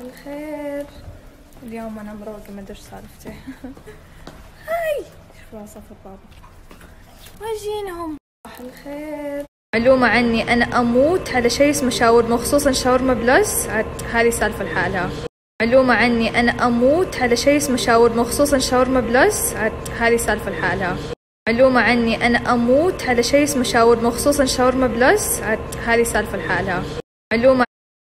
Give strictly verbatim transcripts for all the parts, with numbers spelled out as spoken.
الخير. اليوم انا مروقه ما ادري ايش سالفتي. هاي شوف صف بابا واجينهم. صباح الخير. معلومة عني أنا أموت على شيء اسمه شاورما، خصوصا شاورما بلس، عاد هذه سالفة لحالها. معلومة عني أنا أموت على شيء اسمه شاورما، خصوصا شاورما بلس، عاد هذه سالفة لحالها. معلومة عني أنا أموت على شيء اسمه شاورما، خصوصا شاورما بلس، عاد هذه سالفة لحالها. معلومة.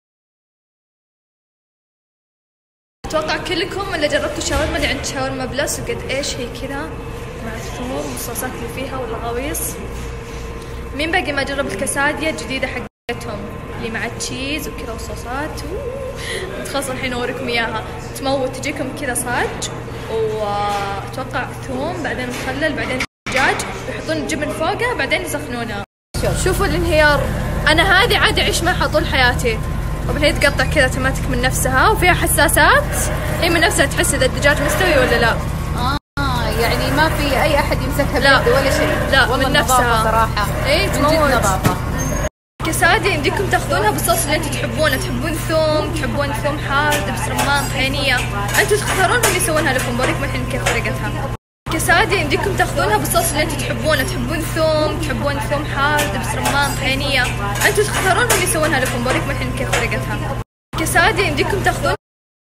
أتوقع كلكم اللي جربتوا شاورما اللي عند شاورما بلس وقد إيش هي كذا مع الثوم والصوصات اللي فيها والغويص. مين باقي ما جرب الكسادية الجديدة حقتهم اللي مع التشيز وكذا وصوصات؟ متخلص الحين أوريكم إياها. تموت، تجيكم كذا صاج وأتوقع ثوم، بعدين مخلل، بعدين دجاج، يحطون الجبن فوقها، بعدين يسخنونها. شوفوا الانهيار. أنا هذه عادي أعيش معها طول حياتي. وبالهي تقطع كذا تماتك من نفسها وفيها حساسات، هي من نفسها تحس إذا الدجاج مستوي ولا لا. آه يعني ما في أي أحد يمسكها بيده ولا شيء. لا والله من نفسها صراحة. إيه تموت. نظافة. كسادية يمديكم تاخذونها بالصوص اللي انتم تحبونه، تحبون ثوم، تحبون ثوم حار، دبس رمان، طحينية، انتم تختارون اللي يسوونها لكم. بوريكم الحين كيف طريقتها. كسادية يمديكم تاخذونها بالصوص اللي انتم تحبونه، تحبون ثوم، تحبون ثوم حار، دبس رمان، طحينية، انتم تختارون اللي يسوونها لكم. بوريكم الحين كيف طريقتها. كسادية يمديكم تاخذون.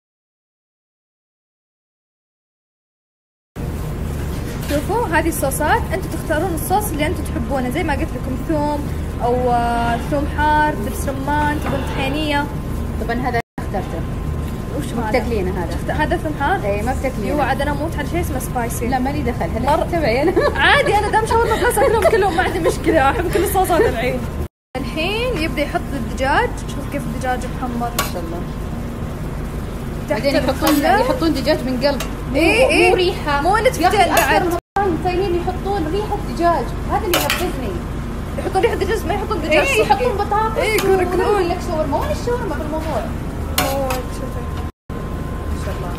شوفوا هذه الصوصات، انتم تختارون الصوص اللي انتم تحبونه، زي ما قلت لكم ثوم او ثوم حار، دبس رمان، تبون طحينية. طبعا هذا اخترته. وش ما بتاكلينه هذا؟ هذا ثوم حار؟ اي ما بتاكلينه. هو عاد انا اموت على شيء اسمه سبايسي. لا مالي دخل. هلا تبعي انا. عادي انا دام شاورما بلس اكلهم كلهم ما عندي مشكلة، احب كل الصوصات الحين. الحين يبدا يحط الدجاج، شوف كيف الدجاج محمر ما شاء الله. بعدين يحطون يحطون دجاج من قلب. اي اي مو ريحة، مو نتفتل بعد. المصريين يحطون ريحة دجاج، هذا اللي يحفزني. يحطون ريحة دجاج، ما يحطون دجاج. اي يحطون بطاطس. اي يقول لك شاورما، وين الشاورما بالموضوع؟ موت. شوفي ما شاء الله.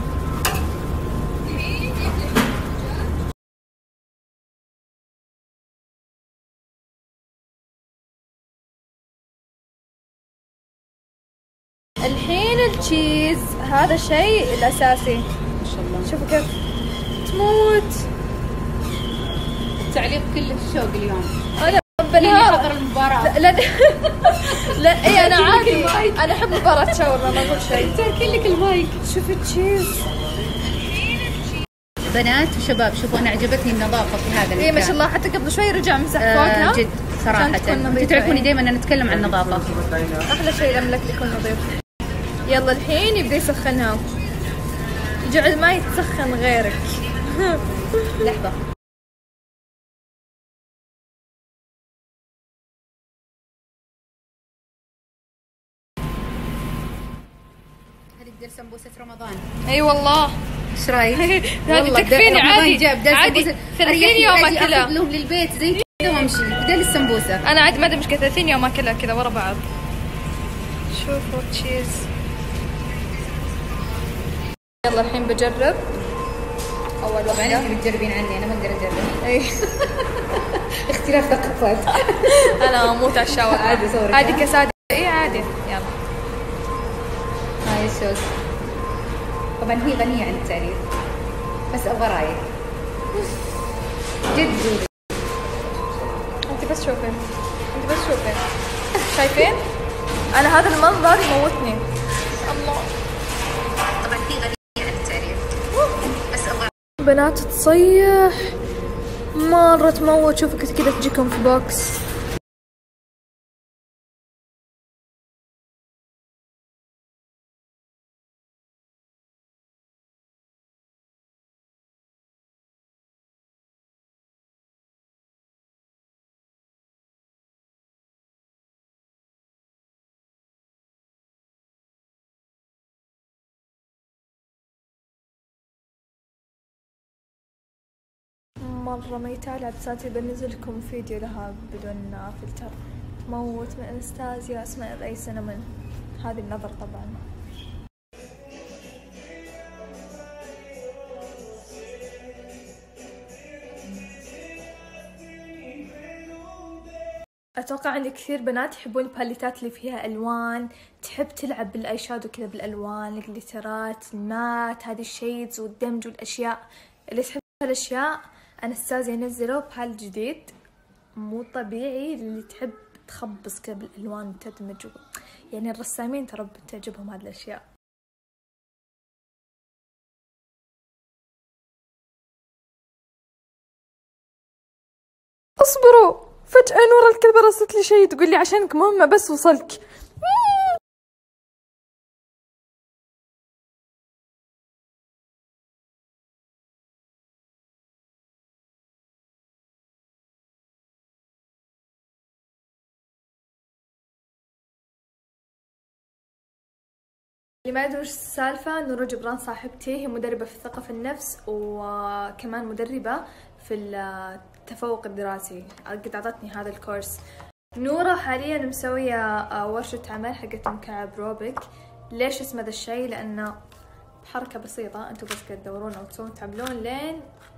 الحين التشيز هذا الشيء الأساسي ما شاء الله. شوفوا كيف تموت. التعليق كله الشوق اليوم. أنا اللي حضر المباراة. لا لا لا اي انا عادي، انا احب مباراة شاورما ما اقول شيء. تركي لك المايك. شوفي التشيز. بنات وشباب شوفوا انا عجبتني النظافة في هذا المكان. اي ما شاء الله، حتى قبل شوي رجع مسح فوقها. آه جد صراحة. انتوا تعرفوني دائما انا اتكلم عن النظافة. احلى شيء الاملاك يكون نظيف. يلا الحين يبدا يسخنها. جعل ما يتسخن غيرك. لحظة. هذه بدل سمبوسة رمضان. اي والله. ايش رايك؟ هذه تكفيني عادي. عادي ثلاثين يوم اكلها. لهم للبيت زي كذا وامشي بدل السمبوسة. انا عادي ما عندي مشكلة، ثلاثين يوم اكلها كذا ورا بعض. شوفوا تشيز. يلا الحين بجرب اول واحدة. انت بتجربين عني، انا ما اقدر اجرب. اي اختلاف ثقافات. انا اموت على الشاورما. عادي صورك. هذه كسادة. اي عادي. يلا هاي الصوص. طبعا هي غنية عن التعريف بس ابغى رايك. جد زوري. انت بس شوفي، انت بس شوفي. شايفين؟ انا هذا المنظر يموتني. الله. طبعا هي غنية عن التعريف بس ابغى. بنات تصيح مرة تموت. شوفوا كذا تجيكم في بوكس. مرة ميتة على عدساتي. بنزل لكم فيديو لها بدون فلتر. تموت من انستازيا اسماء اي سينمون. هذه النظر طبعا. اتوقع عندي كثير بنات يحبون الباليتات اللي فيها الوان، تحب تلعب بالاي شادو كذا بالالوان، الجليترات، المات، هذه الشيدز والدمج والاشياء اللي تحب هالاشياء، انستازيا نزلوا بحال جديد مو طبيعي اللي تحب تخبص كذا بالالوان وتدمج، يعني الرسامين ترى بتعجبهم هذه الاشياء. اصبروا، فجأة نورة الكذبة رصت لي شيء تقول لي عشانك مهمة بس وصلك. اللي ما يدري وش السالفة، نورة جبران صاحبتي هي مدربة في الثقة في النفس وكمان مدربة في التفوق الدراسي، قد أعطتني هذا الكورس. نورة حاليا مسوية ورشة عمل حقت مكعب روبيك. ليش اسمه ذا الشي؟ لأنه بحركة بسيطة انتوا بس قد تدورون أو تسوون تعملون لين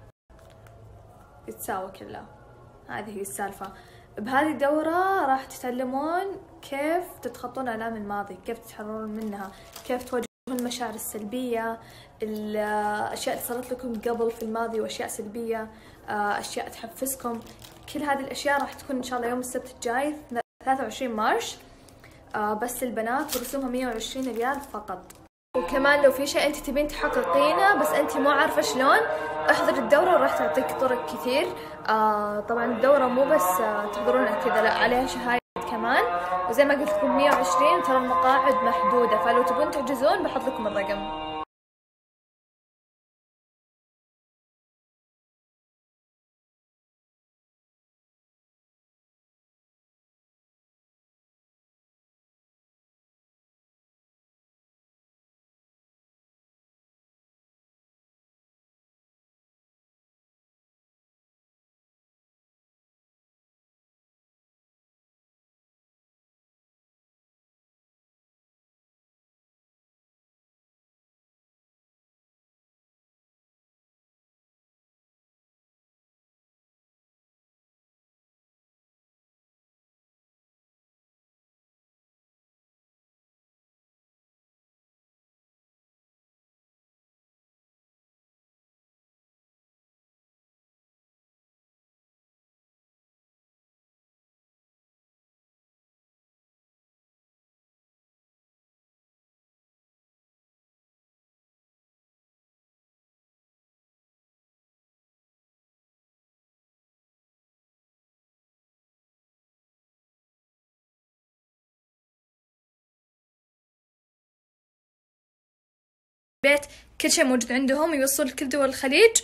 يتساوى كله. هذه هي السالفة. بهذه الدورة راح تتعلمون كيف تتخطون آلام الماضي، كيف تتحررون منها، كيف تواجهون المشاعر السلبية، الأشياء اللي صارت لكم قبل في الماضي وأشياء سلبية، أشياء تحفزكم. كل هذه الأشياء راح تكون إن شاء الله يوم السبت الجاي ثلاثة وعشرين مارش بس للبنات، ورسومها مية وعشرين ريال فقط. وكمان لو في شيء انت تبين تحققينه بس انت مو عارفه شلون، احضر الدوره وراح تعطيك طرق كثير. آه طبعا الدوره مو بس آه تحضرونها كذا، لا عليها شهايد كمان، وزي ما قلت لكم مية وعشرين، ترى المقاعد محدوده، فلو تبون تحجزون بحط لكم الرقم. بيت كل شيء موجود عندهم، يوصل لكل دول الخليج،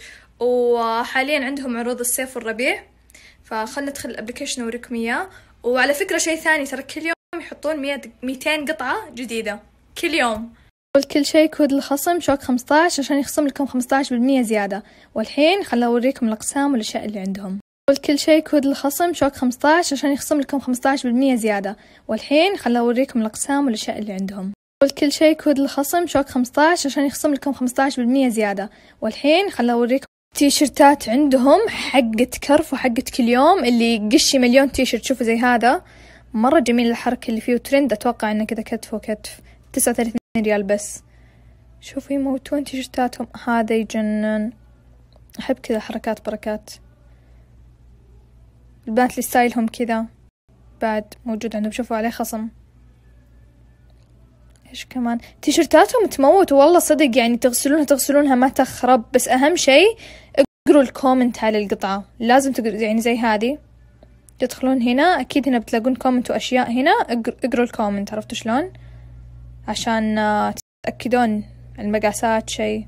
وحاليا عندهم عروض الصيف والربيع، فخلنا ندخل الابلكيشن وأوريكم اياه. وعلى فكرة شيء ثاني، ترى كل يوم يحطون ميتين قطعة جديدة كل يوم. كل شيء كود الخصم شوك خمسة عشر عشان يخصم لكم خمسة عشر بالمية زيادة. والحين خلنا اوريكم الاقسام والاشياء اللي عندهم. كل شيء كود الخصم شوك خمسة عشر عشان يخصم لكم خمسة عشر بالمية زيادة. والحين خلنا اوريكم الاقسام والاشياء اللي عندهم. كل شيء كود الخصم شوك خمسة عشر عشان يخصم لكم خمسة عشر بالمية زيادة. والحين خلنا اوريكم تيشرتات عندهم حقت كرف وحقت كل يوم، اللي قشي مليون تيشرت. شوفوا زي هذا مرة جميل، الحركة اللي فيه ترند، اتوقع انه كذا كتف وكتف، تسعة وثلاثين ريال بس. شوفوا يموتون تيشرتاتهم، هذا يجنن، احب كذا حركات بركات. البنات اللي ستايلهم كذا بعد موجود عندهم، شوفوا عليه خصم. ايش كمان تيشرتاتهم تموت والله صدق، يعني تغسلونها تغسلونها ما تخرب. بس اهم شيء اقروا الكومنت على القطعة، لازم تقروا، يعني زي هذه تدخلون هنا اكيد هنا بتلاقون كومنت واشياء، هنا اقروا الكومنت، عرفتوا شلون؟ عشان تتأكدون المقاسات شيء.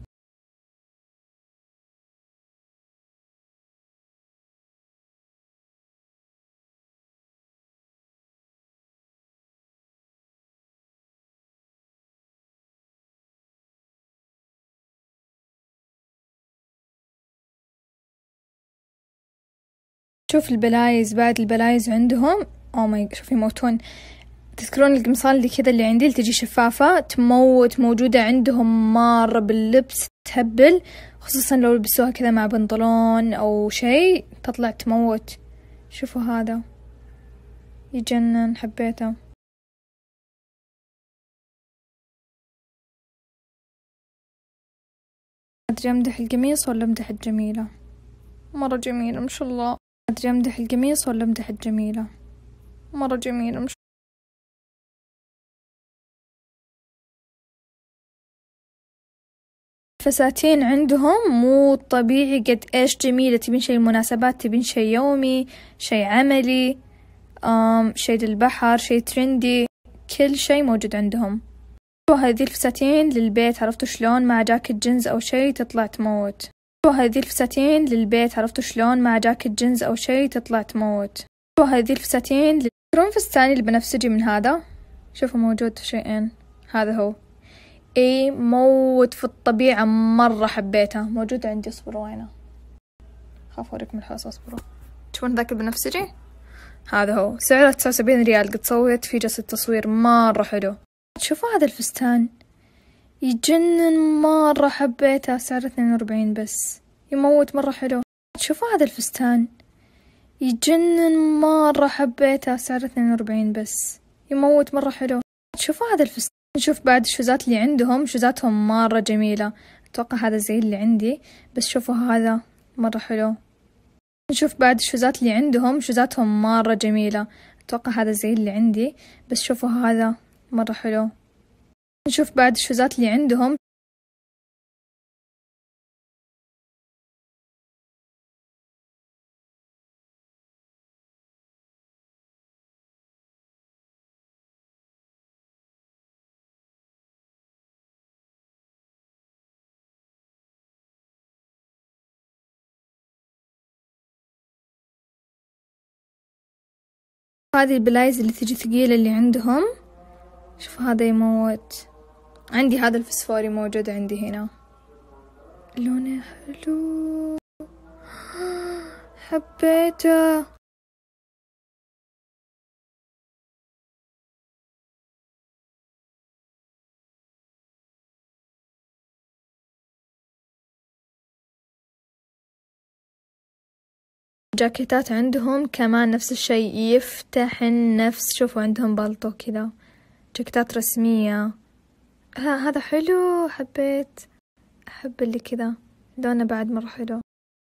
شوف البلايز، بعد البلايز عندهم او ماي، شوف يموتون. تذكرون القمصان اللي كذا اللي عندي اللي تجي شفافة، تموت، موجودة عندهم مرة باللبس، تهبل، خصوصا لو لبسوها كذا مع بنطلون او شيء تطلع تموت. شوفوا هذا يجنن، حبيته. أدري أمدح القميص ولا أمدح الجميلة. مرة جميلة ما شاء الله. أدري أمدح القميص ولا أمدح الجميلة. مرة جميلة ما شاء الله. فساتين عندهم مو طبيعي قد إيش جميلة. تبين شي مناسبات، تبين شي يومي، شي عملي، أم شي للبحر، شي ترندي، كل شي موجود عندهم. وهذه الفساتين للبيت، عرفتوا شلون؟ مع جاكيت جينز أو شي تطلع تموت. وهذه الفساتين للبيت، عرفتوا شلون؟ مع جاكيت جينز أو شي تطلع تموت. وهذه الفساتين ل... ترون فستاني البنفسجي من هذا؟ شوفوا موجود شيئين، هذا هو اي موت في الطبيعة، مرة حبيته. موجود عندي، اصبروا وينه، خاف اوريكم الحاس، اصبروا. تشوفون ذاك البنفسجي؟ هذا هو، سعره تسعة وسبعين ريال. قد سويت فيه جلسة تصوير مرة حلو. شوفوا هذا الفستان يجنن، مرة حبيته. سعره اثنين وأربعين بس، يموت، مرة حلو. شوفوا هذا الفستان يجنن، مرة حبيته. سعره اثنين وأربعين بس، يموت، مرة حلو. شوفوا هذا الفستان. نشوف بعد الشوزات اللي عندهم، شوزاتهم مرة جميلة. أتوقع هذا زي اللي عندي، بس شوفوا هذا مرة حلو. نشوف بعد الشوزات اللي عندهم، شوزاتهم مرة جميلة. أتوقع هذا زي اللي عندي، بس شوفوا هذا مرة حلو. نشوف بعد الشوزات اللي عندهم. هذه البلايز اللي تجي ثقيلة اللي عندهم، شوف هذا يموت. عندي هذا الفسفوري موجود عندي هنا، لونه حلو، حبيته. جاكيتات عندهم كمان نفس الشيء، يفتح النفس. شوفوا عندهم بالطو كذا، جاكيتات رسمية. ها هذا حلو، حبيت، أحب اللي كذا، لونه بعد مرة حلو.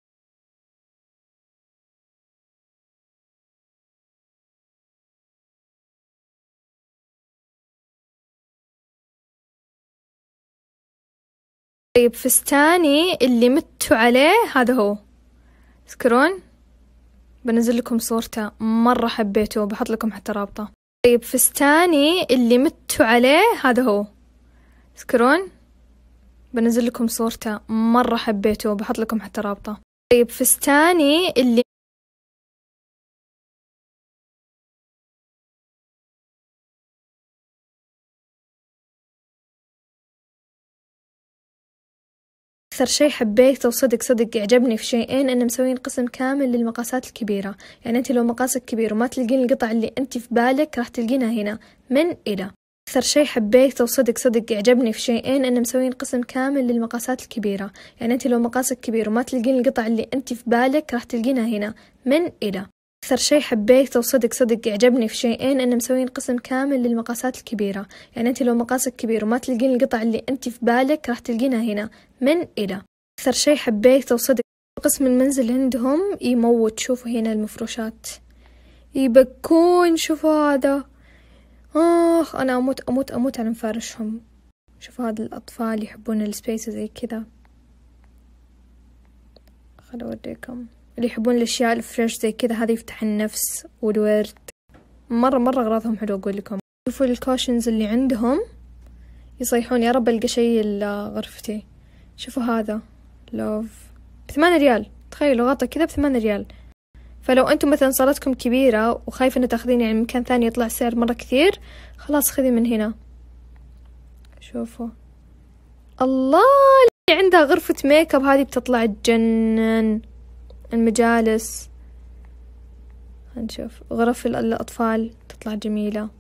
طيب فستاني اللي متوا عليه هذا هو، تذكرون؟ بنزل لكم صورته، مرة حبيته، بحط لكم حتى رابطة. طيب فستاني اللي متوا عليه هذا هو، تذكرون؟ بنزل لكم صورته، مرة حبيته، بحط لكم حتى رابطة. طيب فستاني اللي أكثر شي حبيته وصدق صدق عجبني في شيئين، إن مسوين قسم كامل للمقاسات الكبيرة. يعني أنت لو مقاسك كبير وما تلقين القطع اللي أنت في بالك، راح تلقينها هنا من إلى. أكثر شي حبيته وصدق صدق عجبني في شيئين، إن مسوين قسم كامل للمقاسات الكبيرة. يعني أنت لو مقاسك كبير وما تلقين القطع اللي أنت في بالك، راح تلقينها هنا من إلى. أكثر شي حبيته وصدق صدق عجبني في شيئين، إن مسوين قسم كامل للمقاسات الكبيرة. يعني أنت لو مقاسك كبير وما تلقين القطع اللي أنت في بالك، راح تلقينها هنا من إلى. أكثر شي حبيته وصدق قسم المنزل عندهم يموت. شوفوا هنا المفروشات يبكون، شوفوا هذا، آخ أنا أموت أموت أموت على مفارشهم. شوفوا هذا الأطفال يحبون السبيس زي كذا. خلوا أوريكم اللي يحبون الأشياء الفريش زي كذا، هذا يفتح النفس والورد، مرة مرة أغراضهم حلو. أقول لكم شوفوا الكوشنز اللي عندهم، يصيحون يا رب ألقى شي لغرفتي. شوفوا هذا لوف بثمانية ريال، تخيلوا غطا كذا بثمانية ريال. فلو أنتم مثلا صالتكم كبيرة وخايفة إنه تاخذين يعني مكان ثاني يطلع سعر مرة كثير، خلاص خذي من هنا. شوفوا الله، اللي عندها غرفة ميك اب هذه بتطلع تجنن. المجالس هنشوف، غرف الأطفال تطلع جميلة.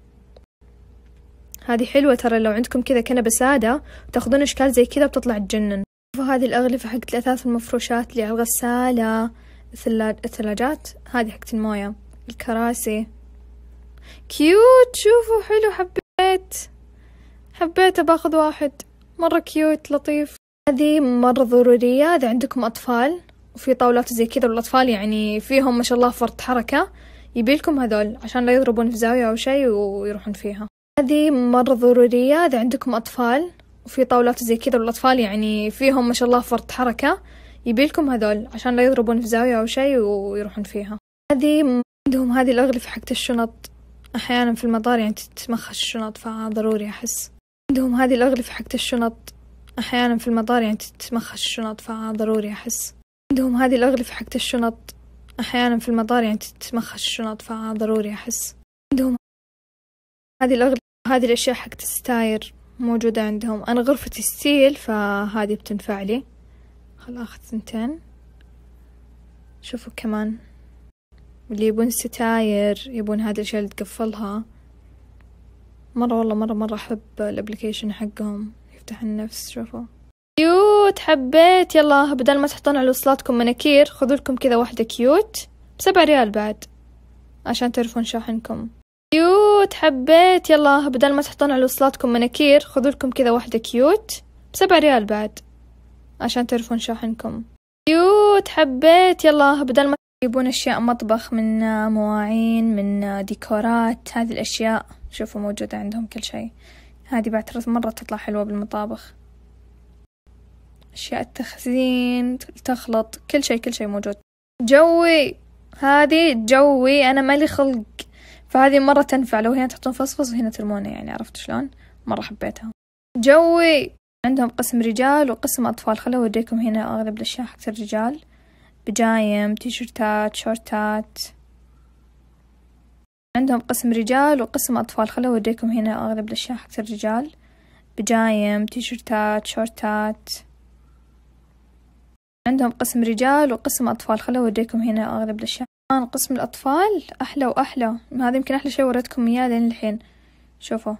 هذه حلوة ترى، لو عندكم كذا كنبة سادة وتاخذون أشكال زي كذا بتطلع تجنن. وهذه الأغلفة حقت الأثاث والمفروشات اللي على الغسالة، الثلاجات هذه حقت الموية، الكراسي كيوت. شوفوا حلو، حبيت حبيت باخذ واحد، مرة كيوت لطيف. هذه مرة ضرورية إذا عندكم أطفال وفي طاولات زي كذا والأطفال يعني فيهم ما شاء الله فرط حركة، يبيلكم هذول عشان لا يضربون في زاوية أو شيء ويروحون فيها. هذه مرة ضرورية إذا عندكم أطفال وفي طاولات زي كذا والأطفال يعني فيهم ما شاء الله فرط حركة، يبيلكم هذول عشان لا يضربون في زاوية أو شيء ويروحون فيها. هذه عندهم هذه الأغلفة حقت الشنط، أحيانا في المطار يعني تتمخش الشنط فضروري أحس. عندهم هذه الأغلفة حقت الشنط، أحيانا في المطار يعني تتمخش الشنط فضروري أحس. عندهم هذه الأغلفة حقت الشنط، أحيانا في المطار يعني تتمخش الشنط فضروري أحس. عندهم هذه الأغلفة، هذه الأشياء حقت الستاير موجودة عندهم. أنا غرفتي ستيل فهذه بتنفع لي. خل أخذ ثنتين. شوفوا كمان اللي يبون ستاير يبون هذه الأشياء اللي تقفلها، مرة والله مرة مرة أحب الابليكيشن حقهم، يفتح النفس. شوفوا كيوت، حبيت. يلا بدل ما تحطون على وصلاتكم مناكير خذوا لكم كذا واحدة كيوت بسبع ريال بعد عشان تعرفون شاحنكم. كيوت، حبيت. يلا بدل ما تحطون على وصلاتكم مناكير خذوا لكم كذا واحدة كيوت بسبع ريال بعد عشان تعرفون شاحنكم. كيوت، حبيت. يلا بدل ما يبون أشياء مطبخ من مواعين من ديكورات، هذه الأشياء شوفوا موجودة عندهم كل شيء. هذه بعترف مرة تطلع حلوة بالمطابخ. أشياء التخزين، تخلط، كل شيء كل شيء موجود. جوي، هذه جوي أنا مالي خلق، فهذه مرة تنفع لو هنا تحطون فصفص وهنا ترمونه، يعني عرفت شلون؟ مرة حبيتها. جوي. عندهم قسم رجال وقسم أطفال. خلوا أوريكم هنا أغلب الأشياء حقت الرجال، بجايم، تيشرتات، شورتات. عندهم قسم رجال وقسم أطفال. خلوا أوريكم هنا أغلب الأشياء حقت الرجال، بجايم، تيشرتات، شورتات. عندهم قسم رجال وقسم أطفال. خلوا أوريكم هنا أغلب الأشياء. الآن قسم الأطفال أحلى وأحلى، هذا يمكن أحلى شيء وريتكم إياه لين الحين. شوفوا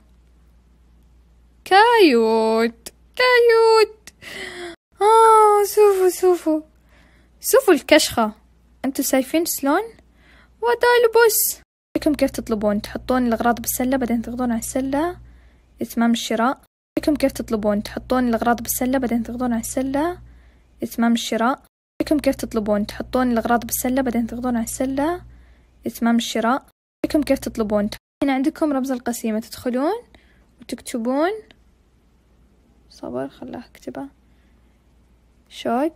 كايوت كايوت. آه شوفوا شوفوا شوفوا الكشخة، أنتوا شايفين شلون؟ ودالبس لكم كيف تطلبون. تحطون الأغراض بالسلة بعدين تضغطون على السلة إتمام الشراء. لكم كيف تطلبون. تحطون الأغراض بالسلة بعدين تضغطون على السلة إتمام الشراء. لكم كيف تطلبون. تحطون الأغراض بالسلة بعدين تضغطون على السلة إتمام الشراء. لكم كيف تطلبون. هنا عندكم رمز القسيمة، تدخلون وتكتبون. صبر خلاه اكتبه. شوك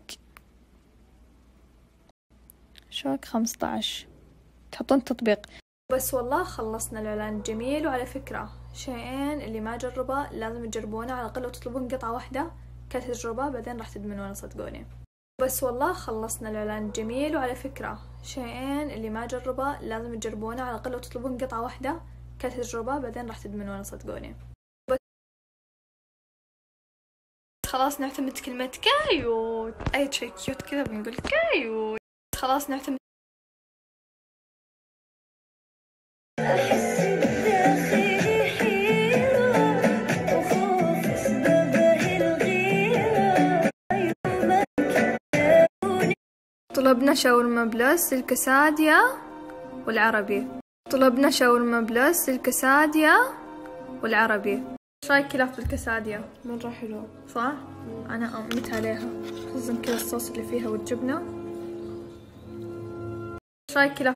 شوك خمسة عشر. تحطون التطبيق. بس والله خلصنا الإعلان الجميل. وعلى فكرة شيئين اللي ما جربه لازم تجربونه، على الأقل لو تطلبون قطعة واحدة كتجربة بعدين راح تدمنونه صدقوني. بس والله خلصنا الإعلان الجميل. وعلى فكرة شيئين اللي ما جربه لازم تجربونه، على الأقل لو تطلبون قطعة واحدة كتجربة بعدين راح تدمنونه صدقوني. خلاص نعتمد كلمة كايوت، أي شيء كيوت كذا بنقول كايوت. خلاص نعتمد. طلبنا شاورما بلس الكسادية والعربي. طلبنا شاورما بلس الكسادية والعربي. ايش رايك كلاف بالكسادية؟ مرة حلو صح؟ أنا أميت عليها، خصوصا كذا الصوص اللي فيها والجبنة. ايش رايك كلاف؟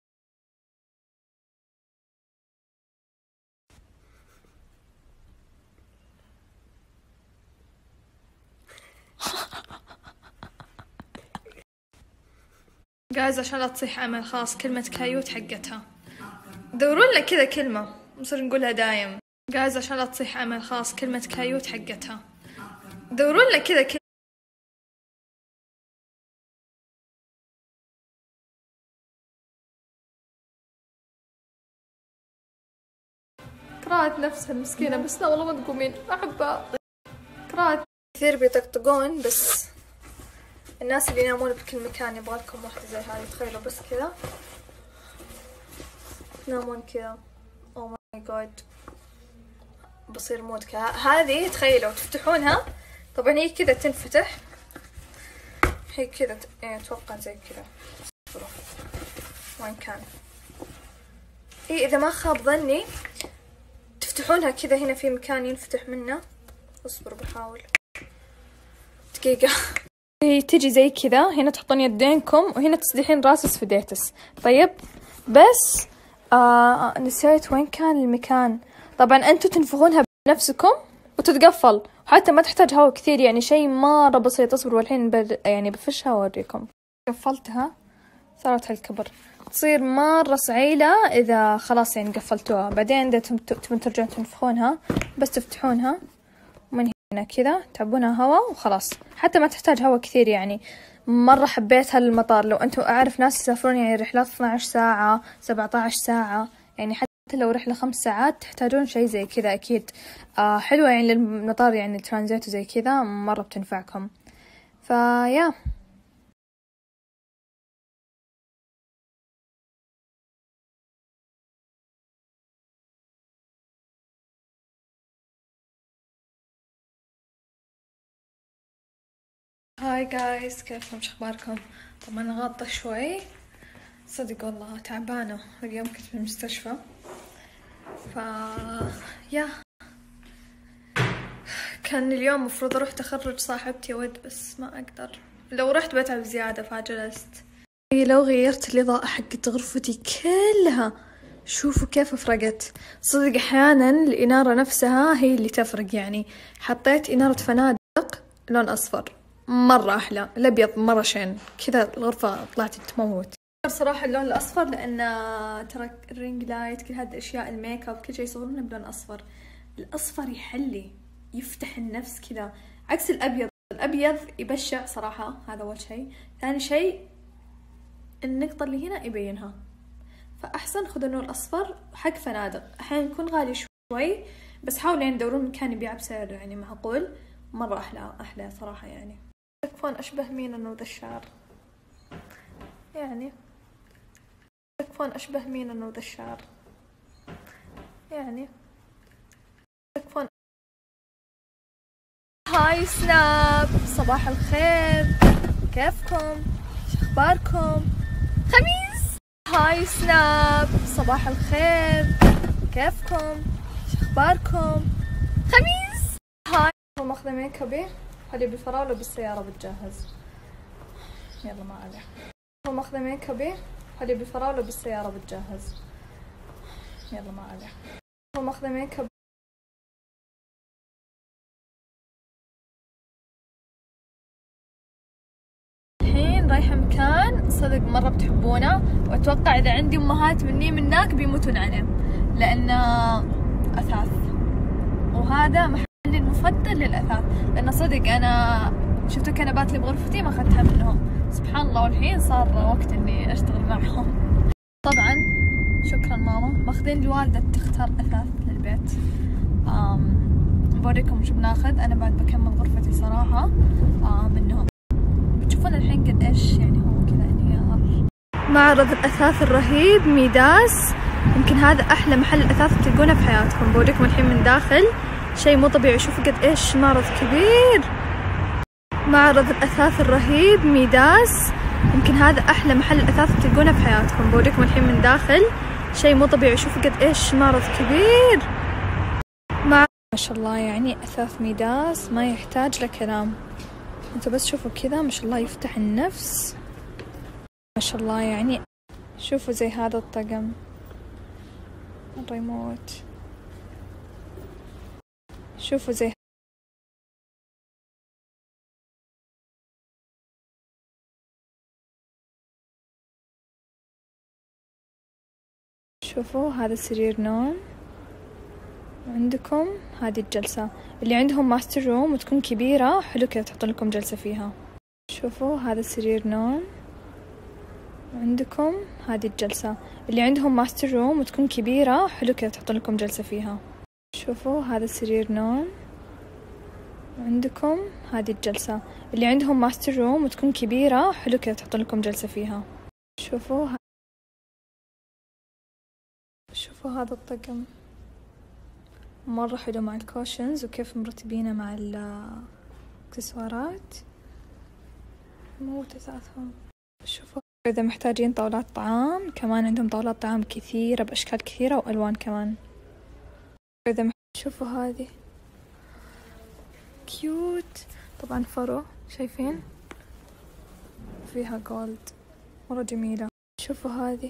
جايز عشان لا تصيح أمل خلاص كلمة كايوت حقتها. دوروا لنا كذا كلمة نصير نقولها دايم. جايز عشان لا تصيح أمل خلاص كلمة كايوت حقتها. دوروا لنا كذا كلمة. كرهت نفسها المسكينة، بس لا والله ما تقومين، أحبها. كرهت كثير بيطقطقون، بس الناس اللي ينامون بكل مكان يبغى لكم واحدة زي هذه. تخيلوا بس كذا تنامون كذا. أوه ماي جاد بصير موت كذا. هذه تخيلوا تفتحونها، طبعا هي كذا تنفتح، هي كذا يعني أتوقع زي كذا. وين كان؟ إيه إذا ما خاب ظني تفتحونها كذا، هنا في مكان ينفتح منه. اصبروا بحاول. دقيقة. هي تجي زي كذا، هنا تحطون يدينكم وهنا تسدحين راس سفديتس. طيب بس آه نسيت وين كان المكان. طبعا انتوا تنفخونها بنفسكم وتتقفل، وحتى ما تحتاج هواء كثير، يعني شيء مرة بسيط. اصبروا والحين بر يعني بفشها واوريكم. قفلتها صارت هالكبر، تصير مرة صعيلة إذا خلاص يعني قفلتوها. بعدين إذا تبون ترجعون تنفخونها بس تفتحونها ومن هنا كذا تعبونها هواء وخلاص، حتى ما تحتاج هواء كثير. يعني مرة حبيت هالمطار. لو أنتوا أعرف ناس يسافرون يعني رحلات اثنتي عشرة ساعة سبعة عشر ساعة، يعني حتى لو رحلة خمس ساعات تحتاجون شيء زي كذا أكيد. آه حلوة يعني للمطار، يعني ترانزيت وزي كذا مرة بتنفعكم. فيا هاي جايز، كيفكم؟ شو اخباركم؟ طبعا غاطة شوي، صدق والله تعبانة، اليوم كنت في المستشفى. ف يا كان اليوم مفروض اروح تخرج صاحبتي ود، بس ما اقدر، لو رحت بتعب زيادة فجلست. لو غيرت الإضاءة حقت غرفتي كلها شوفوا كيف فرقت. صدق احيانا الإنارة نفسها هي اللي تفرق. يعني حطيت إنارة فنادق لون اصفر مرة أحلى، الأبيض مرة شين كذا، الغرفة طلعت تموت. صراحة اللون الأصفر لأن ترى الرينج لايت كل هذه الأشياء الميك اب كل شيء يصورونه بلون أصفر. الأصفر يحلي يفتح النفس كذا، عكس الأبيض. الأبيض يبشع صراحة، هذا أول شيء. ثاني شيء النقطة اللي هنا يبينها، فأحسن خذوا اللون الأصفر حق فنادق. أحيانا يكون غالي شوي بس حاولوا يعني تدورون مكان يبيع بسعر يعني معقول، مرة أحلى أحلى صراحة. يعني تكفون أشبه مين أنا وذا الشعر، يعني تكفون أشبه مين أنا وذا الشعر، يعني تكفون. هاي سناب، صباح الخير، كيفكم؟ شو أخباركم؟ خميس. هاي سناب، صباح الخير، كيفكم؟ شو أخباركم؟ خميس. هاي ماخذة ميك ابي، هذه بالفراولة بالسيارة بتجهز، يلا ما عليه. ماخذة ميك ابي، هذه بالفراولة بالسيارة بتجهز، يلا ما عليه. ماخذة ميك اب. الحين رايحة مكان صدق مرة بتحبونه، وأتوقع إذا عندي أمهات مني منك بيموتون عنه، لأنه أثاث، وهذا محل المفضل للأثاث. لأن صدق أنا شفتوا كنبات اللي بغرفتي ما أخذتها منهم، سبحان الله، والحين صار وقت إني أشتغل معهم. طبعا شكرا ماما، ماخذين الوالدة تختار أثاث للبيت. أم بوريكم شو بناخذ. أنا بعد بكمل غرفتي صراحة أم منهم. بتشوفون الحين قد إيش يعني هو كذا انهيار. معرض الأثاث الرهيب ميداس، يمكن هذا أحلى محل أثاث تلقونه في حياتكم. بوريكم الحين من داخل شيء مو طبيعي. شوفوا قد إيش معرض كبير. معرض الأثاث الرهيب ميداس، يمكن هذا أحلى محل أثاث تلقونه في حياتكم. بوريكم الحين من داخل شيء مو طبيعي. شوفوا قد إيش معرض كبير. مع ما شاء الله يعني أثاث ميداس ما يحتاج لكلام. انتوا بس شوفوا كذا ما شاء الله يفتح النفس، ما شاء الله. يعني شوفوا زي هذا الطقم الريموت، شوفوا زي شوفوا هذا سرير نوم. عندكم هذه الجلسة اللي عندهم ماستر روم وتكون كبيرة، حلو كذا تحطون لكم جلسة فيها. شوفوا هذا سرير نوم. عندكم هذه الجلسة اللي عندهم ماستر روم وتكون كبيرة، حلو كذا تحطون لكم جلسة فيها. شوفوا هذا سرير نوم. عندكم هذه الجلسة اللي عندهم ماستر روم وتكون كبيرة، حلو كذا تحطون لكم جلسة فيها. شوفوا ه... شوفوا هذا الطقم مرة حلو مع الكوشنز وكيف مرتبينه مع الاكسسوارات، مو تساثهم. شوفوا إذا محتاجين طاولات طعام كمان عندهم طاولات طعام كثيرة بأشكال كثيرة وألوان كمان. إذا مح... شوفوا هذه كيوت طبعا فرو شايفين فيها جولد مرة جميلة. شوفوا هذه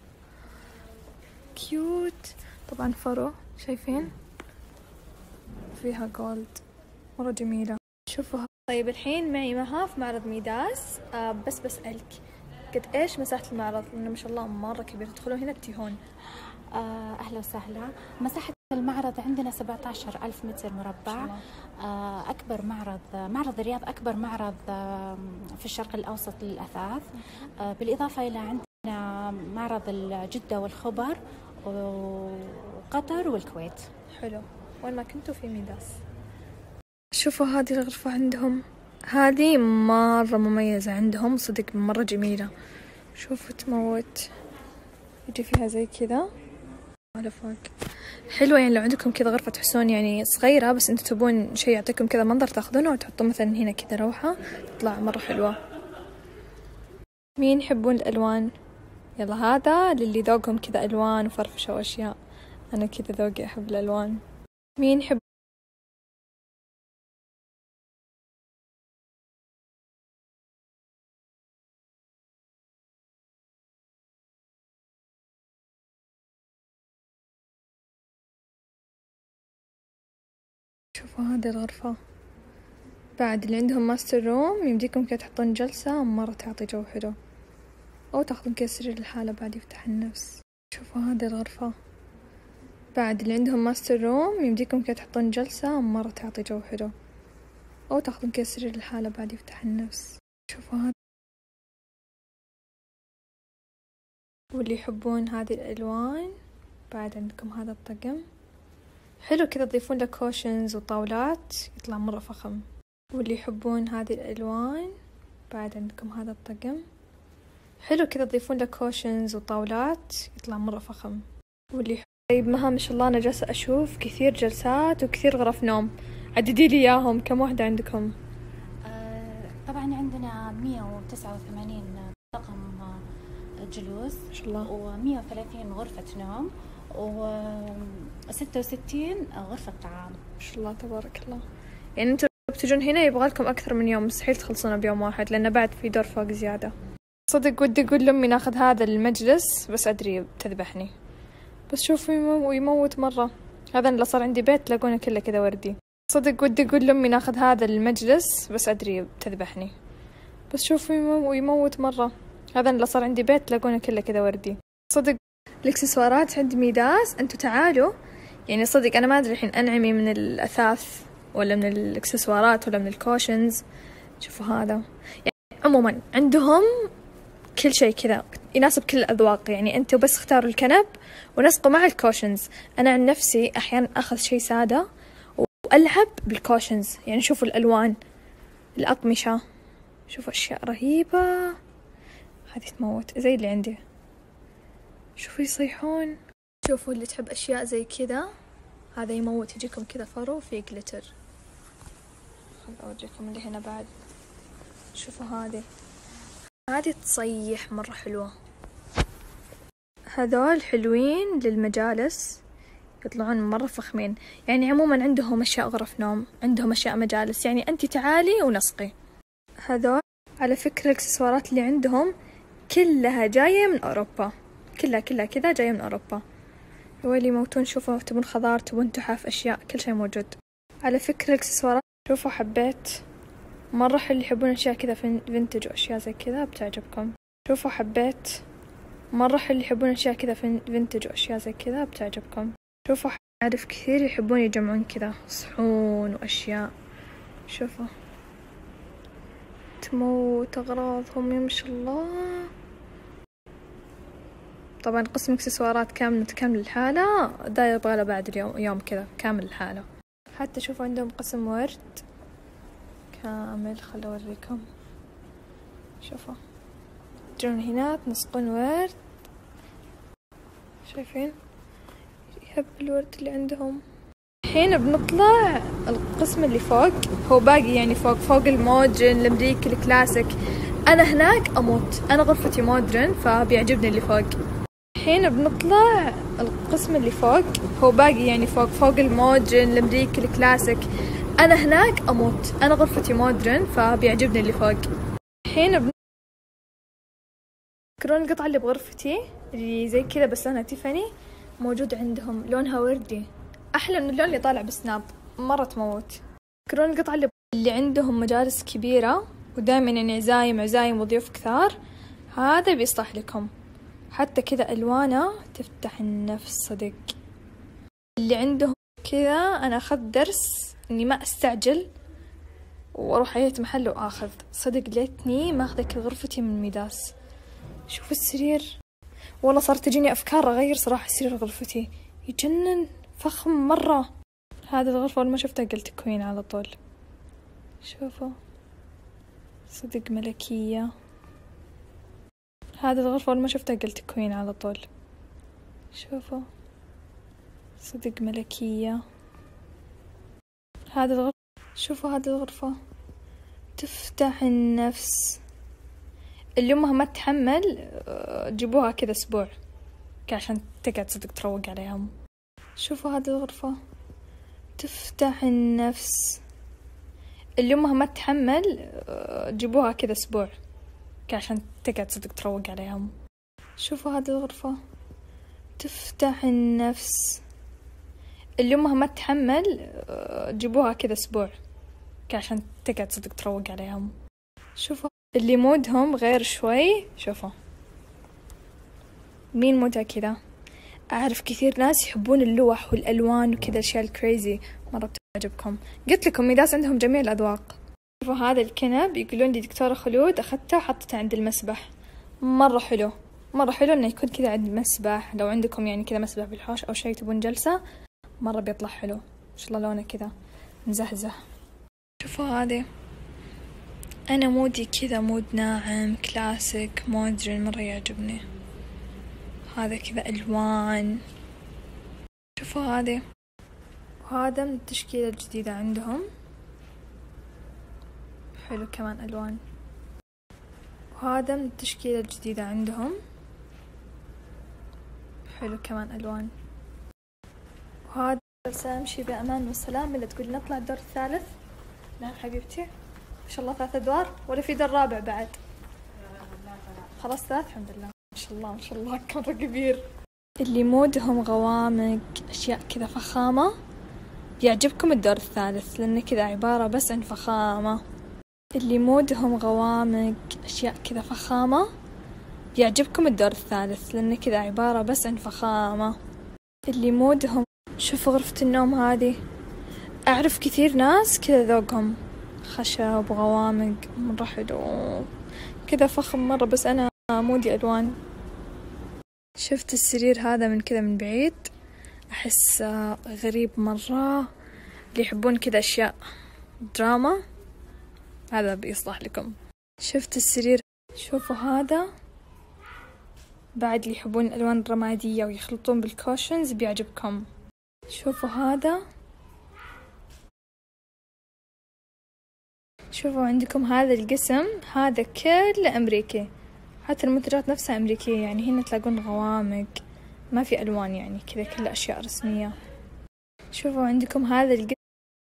كيوت. طبعا فرو شايفين فيها جولد مرة جميلة. شوفوا. طيب الحين معي مها في معرض ميداس. آه بس بسألك قد ايش مساحة المعرض؟ لأنه ما شاء الله مرة كبير، تدخلون هنا بتيهون. آه أهلا وسهلا. مساحة المعرض عندنا سبعة عشر ألف متر مربع. آه أكبر معرض معرض الرياض أكبر معرض آه في الشرق الأوسط للأثاث. آه بالإضافة إلى عندنا معرض جدة والخبر وقطر والكويت. حلو. وين ما كنتوا في ميداس. شوفوا هذه الغرفة عندهم، هذه مرة مميزة عندهم صدق، مرة جميلة. شوفوا تموت، يجي فيها زي كذا على فوق. حلوة يعني لو عندكم كذا غرفة تحسون يعني صغيرة بس انتوا تبون شيء يعطيكم كذا منظر تاخذونه وتحطون مثلا هنا كذا لوحة تطلع مرة حلوة. مين يحبون الألوان؟ يلا هذا للي ذوقهم كذا ألوان وفرفشة وأشياء. أنا كذا ذوقي أحب الألوان. مين يحب؟ شوفوا هذه الغرفة بعد اللي عندهم ماستر روم، يمديكم كده تحطون جلسة مرة تعطي جو حلو، أو تاخذون كده سرير الحالة بعد يفتح النفس. شوفوا هذه الغرفة بعد اللي عندهم ماستر روم، يمديكم كده تحطون جلسة مرة تعطي جو حلو، أو تاخذون كده سرير الحالة بعد يفتح النفس. شوفوا هذا. واللي يحبون هذه الألوان بعد عندكم هذا الطقم حلو كذا، تضيفون له كوشنز وطاولات يطلع مرة فخم. واللي يحبون هذه الألوان بعد عندكم هذا الطقم حلو كذا، تضيفون له كوشنز وطاولات يطلع مرة فخم. واللي يحب... طيب مها ما شاء الله أنا جالسة أشوف كثير جلسات وكثير غرف نوم، عددي لي إياهم كم واحدة عندكم؟ آه طبعا عندنا مية وتسعة وثمانين طقم جلوس ما شاء الله، ومية وثلاثين غرفة نوم، وستة وستين غرفة طعام. ما شاء الله تبارك الله. يعني انتوا بتجون هنا يبغى لكم أكثر من يوم، مستحيل تخلصونه بيوم واحد لأنه بعد في دور فوق زيادة. صدق ودي أقول لأمي ناخذ هذا المجلس بس أدري بتذبحني، بس شوفوا يمو يموت مرة. هذا اللي صار عندي بيت تلاقونه كله كذا وردي. صدق ودي أقول لأمي ناخذ هذا المجلس بس أدري بتذبحني، بس شوفوا يمو يموت مرة. هذا اللي صار عندي بيت تلاقونه كله كذا وردي. صدق الاكسسوارات عند ميداس انتوا تعالوا، يعني صدق انا ما ادري الحين انعمي من الاثاث ولا من الاكسسوارات ولا من الكوشنز. شوفوا هذا، يعني عموما عندهم كل شيء كذا يناسب كل الاذواق، يعني انتوا بس اختاروا الكنب ونسقوا مع الكوشنز. انا عن نفسي احيانا اخذ شيء ساده والعب بالكوشنز، يعني شوفوا الالوان، الاقمشه، شوفوا اشياء رهيبه. هذه تموت زي اللي عندي، شوفوا يصيحون. شوفوا اللي تحب أشياء زي كذا هذا يموت، يجيكم كذا فرو في جليتر. خل أوريكم اللي هنا بعد. شوفوا هذه هذه تصيح مرة حلوة. هذول حلوين للمجالس، يطلعون مرة فخمين. يعني عموما عندهم أشياء غرف نوم، عندهم أشياء مجالس، يعني أنتي تعالي ونسقي. هذول على فكرة الإكسسوارات اللي عندهم كلها جاية من أوروبا، كلها كلها كذا جاية من أوروبا. ويلي يموتون. شوفوا تبون خضار تبون تحف أشياء كل شيء موجود. على فكرة الإكسسوارات شوفوا حبيت مرة حلو، يحبون أشياء كذا فينتج وأشياء زي كذا بتعجبكم. شوفوا حبيت مرة حلو، يحبون أشياء كذا فينتج وأشياء زي كذا بتعجبكم. شوفوا أعرف كثير يحبون يجمعون كذا صحون وأشياء. شوفوا تموت أغراضهم ما شاء الله. طبعا قسم اكسسوارات كامل متكامل الحالة، دا يبغى له بعد اليوم يوم كذا كامل الحالة. حتى شوفوا عندهم قسم ورد كامل، خلوا أوريكم. شوفوا تجون هنا تنسقون ورد، شايفين يحب الورد اللي عندهم. الحين بنطلع القسم اللي فوق، هو باقي يعني فوق فوق المودرن الامريكي الكلاسيك. انا هناك اموت، انا غرفتي مودرن فبيعجبني اللي فوق. الحين بنطلع القسم اللي فوق، هو باقي يعني فوق فوق المودرن الامريكي الكلاسيك. أنا هناك أموت. أنا غرفتي مودرن فبيعجبني اللي فوق. الحين بن... تذكرون القطعة اللي بغرفتي اللي زي كذا بس لونها تيفاني؟ موجود عندهم لونها وردي، أحلى من اللون اللي طالع بسناب، مرة تموت. تذكرون القطعة اللي, اللي عندهم مجالس كبيرة ودائما يعني عزايم عزايم وضيوف كثار؟ هذا بيصلح لكم. حتى كذا ألوانه تفتح النفس صدق. اللي عندهم كذا أنا أخذت درس إني ما أستعجل وأروح أي محل وآخذ. صدق ليتني ما أخذك غرفتي من ميداس. شوف السرير، والله صارت تجيني أفكار أغير صراحة سرير غرفتي، يجنن فخم مرة. هذه الغرفة أول ما شفتها قلت كوين على طول. شوفوا صدق ملكية. هذه الغرفة أول ما شفتها قلت كوين على طول. شوفوا صدق ملكية. هذه الغرفة، شوفوا هذه الغرفة تفتح النفس. اللي أمها ما تتحمل جيبوها كذا أسبوع عشان تقعد صدق تروق عليهم. شوفوا هذه الغرفة تفتح النفس. اللي أمها ما تتحمل جيبوها كذا أسبوع عشان تقعد صدق تروق عليهم. شوفوا هذه الغرفة تفتح النفس. اللي أمها ما تتحمل جيبوها كذا أسبوع عشان تقعد صدق تروق عليهم. شوفوا اللي مودهم غير شوي. شوفوا مين مودها كذا. أعرف كثير ناس يحبون اللوح والألوان وكذا الأشياء الكريزي، مرة بتعجبكم. قلت لكم ميداس عندهم جميع الأذواق. شوفوا هذا الكنب يقولون لي دكتورة خلود أخذته وحطته عند المسبح، مرة حلو مرة حلو إنه يكون كذا عند المسبح. لو عندكم يعني كذا مسبح بالحوش أو شيء تبون جلسة مرة بيطلع حلو. ما شاء الله لونه كذا مزهزه. شوفوا هذه، أنا مودي كذا مود ناعم كلاسيك مودرن مرة يعجبني. هذا كذا ألوان. شوفوا هذه، وهذا من التشكيلة الجديدة عندهم حلو كمان ألوان. وهذا من التشكيلة الجديدة عندهم حلو كمان ألوان. وهذا أمشي بأمان والسلام إلا تقول نطلع الدور الثالث. نعم حبيبتي، ما شاء الله ثلاث أدوار ولا في دور رابع بعد؟ خلاص ثلاث الحمد لله. ما شاء الله ما شاء الله مرة كبير. اللي مودهم غوامق أشياء كذا فخامة بيعجبكم الدور الثالث لأنه كذا عبارة بس عن فخامة. اللي مودهم غوامق أشياء كذا فخامة بيعجبكم الدور الثالث لأنه كذا عبارة بس عن فخامة. اللي مودهم، شوفوا غرفة النوم هذه، أعرف كثير ناس كذا ذوقهم خشب وغوامق مرة حلو كذا فخم مرة، بس أنا مودي ألوان. شفت السرير هذا من كذا من بعيد أحس غريب مرة. اللي يحبون كذا أشياء دراما هذا بيصلح لكم. شفت السرير، شوفوا هذا بعد اللي يحبون الألوان الرمادية ويخلطون بالكوشنز بيعجبكم. شوفوا هذا، شوفوا عندكم هذا القسم هذا كله أمريكي، حتى المنتجات نفسها أمريكية. يعني هنا تلاقون غوامق ما في ألوان، يعني كذا كلها أشياء رسمية. شوفوا عندكم هذا القسم،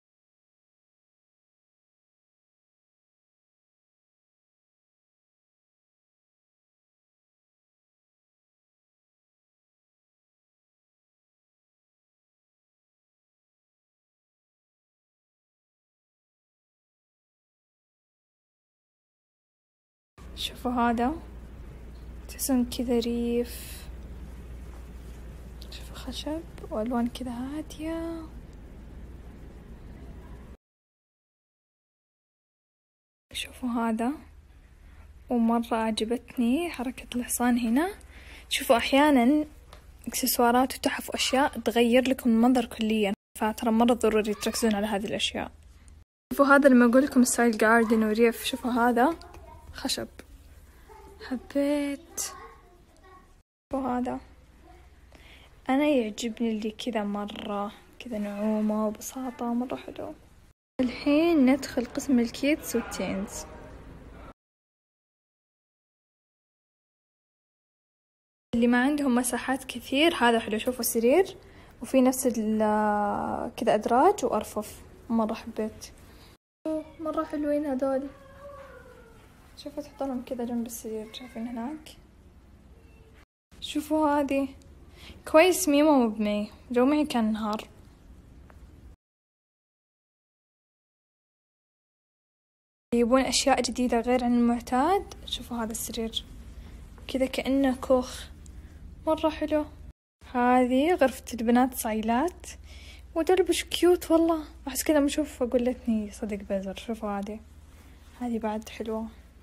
شوفوا هذا تحسون كذا ريف. شوفوا خشب وألوان كذا هادية. شوفوا هذا، ومرة أعجبتني حركة الحصان هنا. شوفوا أحيانا إكسسوارات وتحف وأشياء تغير لكم المنظر كليا، فترى مرة ضروري تركزون على هذه الأشياء. شوفوا هذا لما أقول لكم ستايل جاردن وريف. شوفوا هذا خشب حبيت. وهذا أنا يعجبني اللي كذا مرة كذا نعومة وبساطة مرة حلو. الحين ندخل قسم الكيدز والتينز. اللي ما عندهم مساحات كثير هذا حلو. شوفوا سرير وفي نفس كذا أدراج وأرفف مرة حبيت. مرة حلوين هذول. شوفوا تحطونهم كذا جنب السرير، شايفين هناك؟ شوفوا هذه كويس ميمو مو بمي، لو معي كان نهار. يبون أشياء جديدة غير عن المعتاد. شوفوا هذا السرير كذا كأنه كوخ، مرة حلو. هذه غرفة البنات صعيلات، ودربش كيوت والله. أحس كذا بشوف أقول لتني صدق بزر. شوفوا هذه هذه بعد حلوة.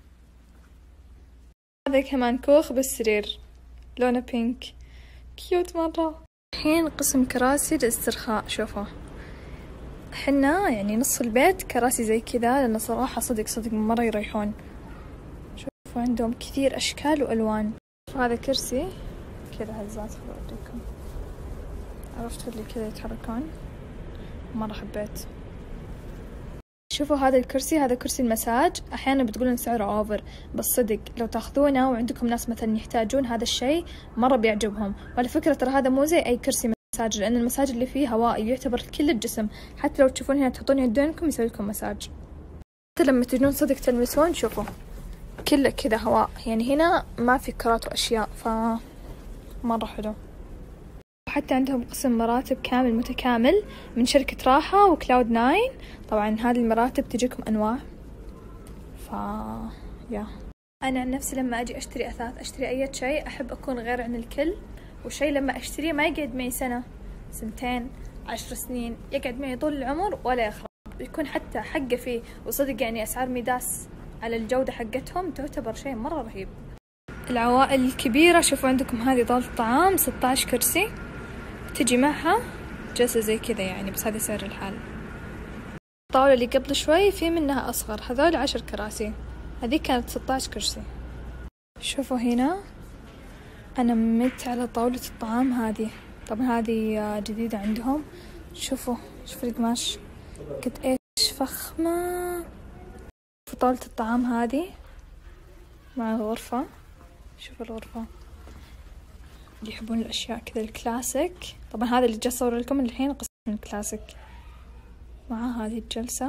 هذا كمان كوخ بالسرير لونه بينك، كيوت مرة. الحين قسم كراسي للاسترخاء. شوفوا حنا يعني نص البيت كراسي زي كذا، لأنه صراحة صدق صدق مرة يريحون. شوفوا عندهم كثير أشكال وألوان. هذا كرسي كذا هزات، خلوا أوريكم، عرفتوا اللي كذا يتحركون، مرة حبيت. شوفوا هذا الكرسي، هذا كرسي المساج. أحيانا بتقولون سعره أوفر، بس صدق لو تاخذونه وعندكم ناس مثلا يحتاجون هذا الشيء مرة بيعجبهم. وعلى فكرة ترى هذا مو زي أي كرسي مساج، لأن المساج اللي فيه هوائي يعتبر كل الجسم. حتى لو تشوفون هنا تحطون يدينكم يسوي لكم مساج. حتى لما تجون صدق تلمسون شوفوا كله كذا هواء، يعني هنا ما في كرات وأشياء، ف مرة حلو. وحتى عندهم قسم مراتب كامل متكامل من شركة راحة وكلاود ناين. طبعا هذه المراتب تجيكم أنواع. ف يا أنا عن نفسي لما أجي أشتري أثاث، أشتري أي شيء، أحب أكون غير عن الكل. وشيء لما أشتريه ما يقعد معي سنة سنتين عشر سنين، يقعد معي طول العمر ولا يخرب، يكون حتى حقه فيه. وصدق يعني أسعار ميداس على الجودة حقتهم تعتبر شيء مرة رهيب. العوائل الكبيرة شوفوا عندكم هذه طاولة طعام ستة عشر كرسي، تجي معها جلسة زي كذا يعني، بس هذه سعر الحال. الطاولة اللي قبل شوي في منها أصغر، هذول عشر كراسي، هذه كانت ستة عشر كرسي. شوفوا هنا أنا مت على طاولة الطعام هذه، طبعا هذه جديدة عندهم. شوفوا شوفوا القماش قد إيش فخمة. في طاولة الطعام هذه مع الغرفة. شوفوا الغرفة اللي يحبون الأشياء كذا الكلاسيك. طبعا هذا اللي جالس أصور لكم الحين قسم الكلاسيك، مع هذه الجلسة.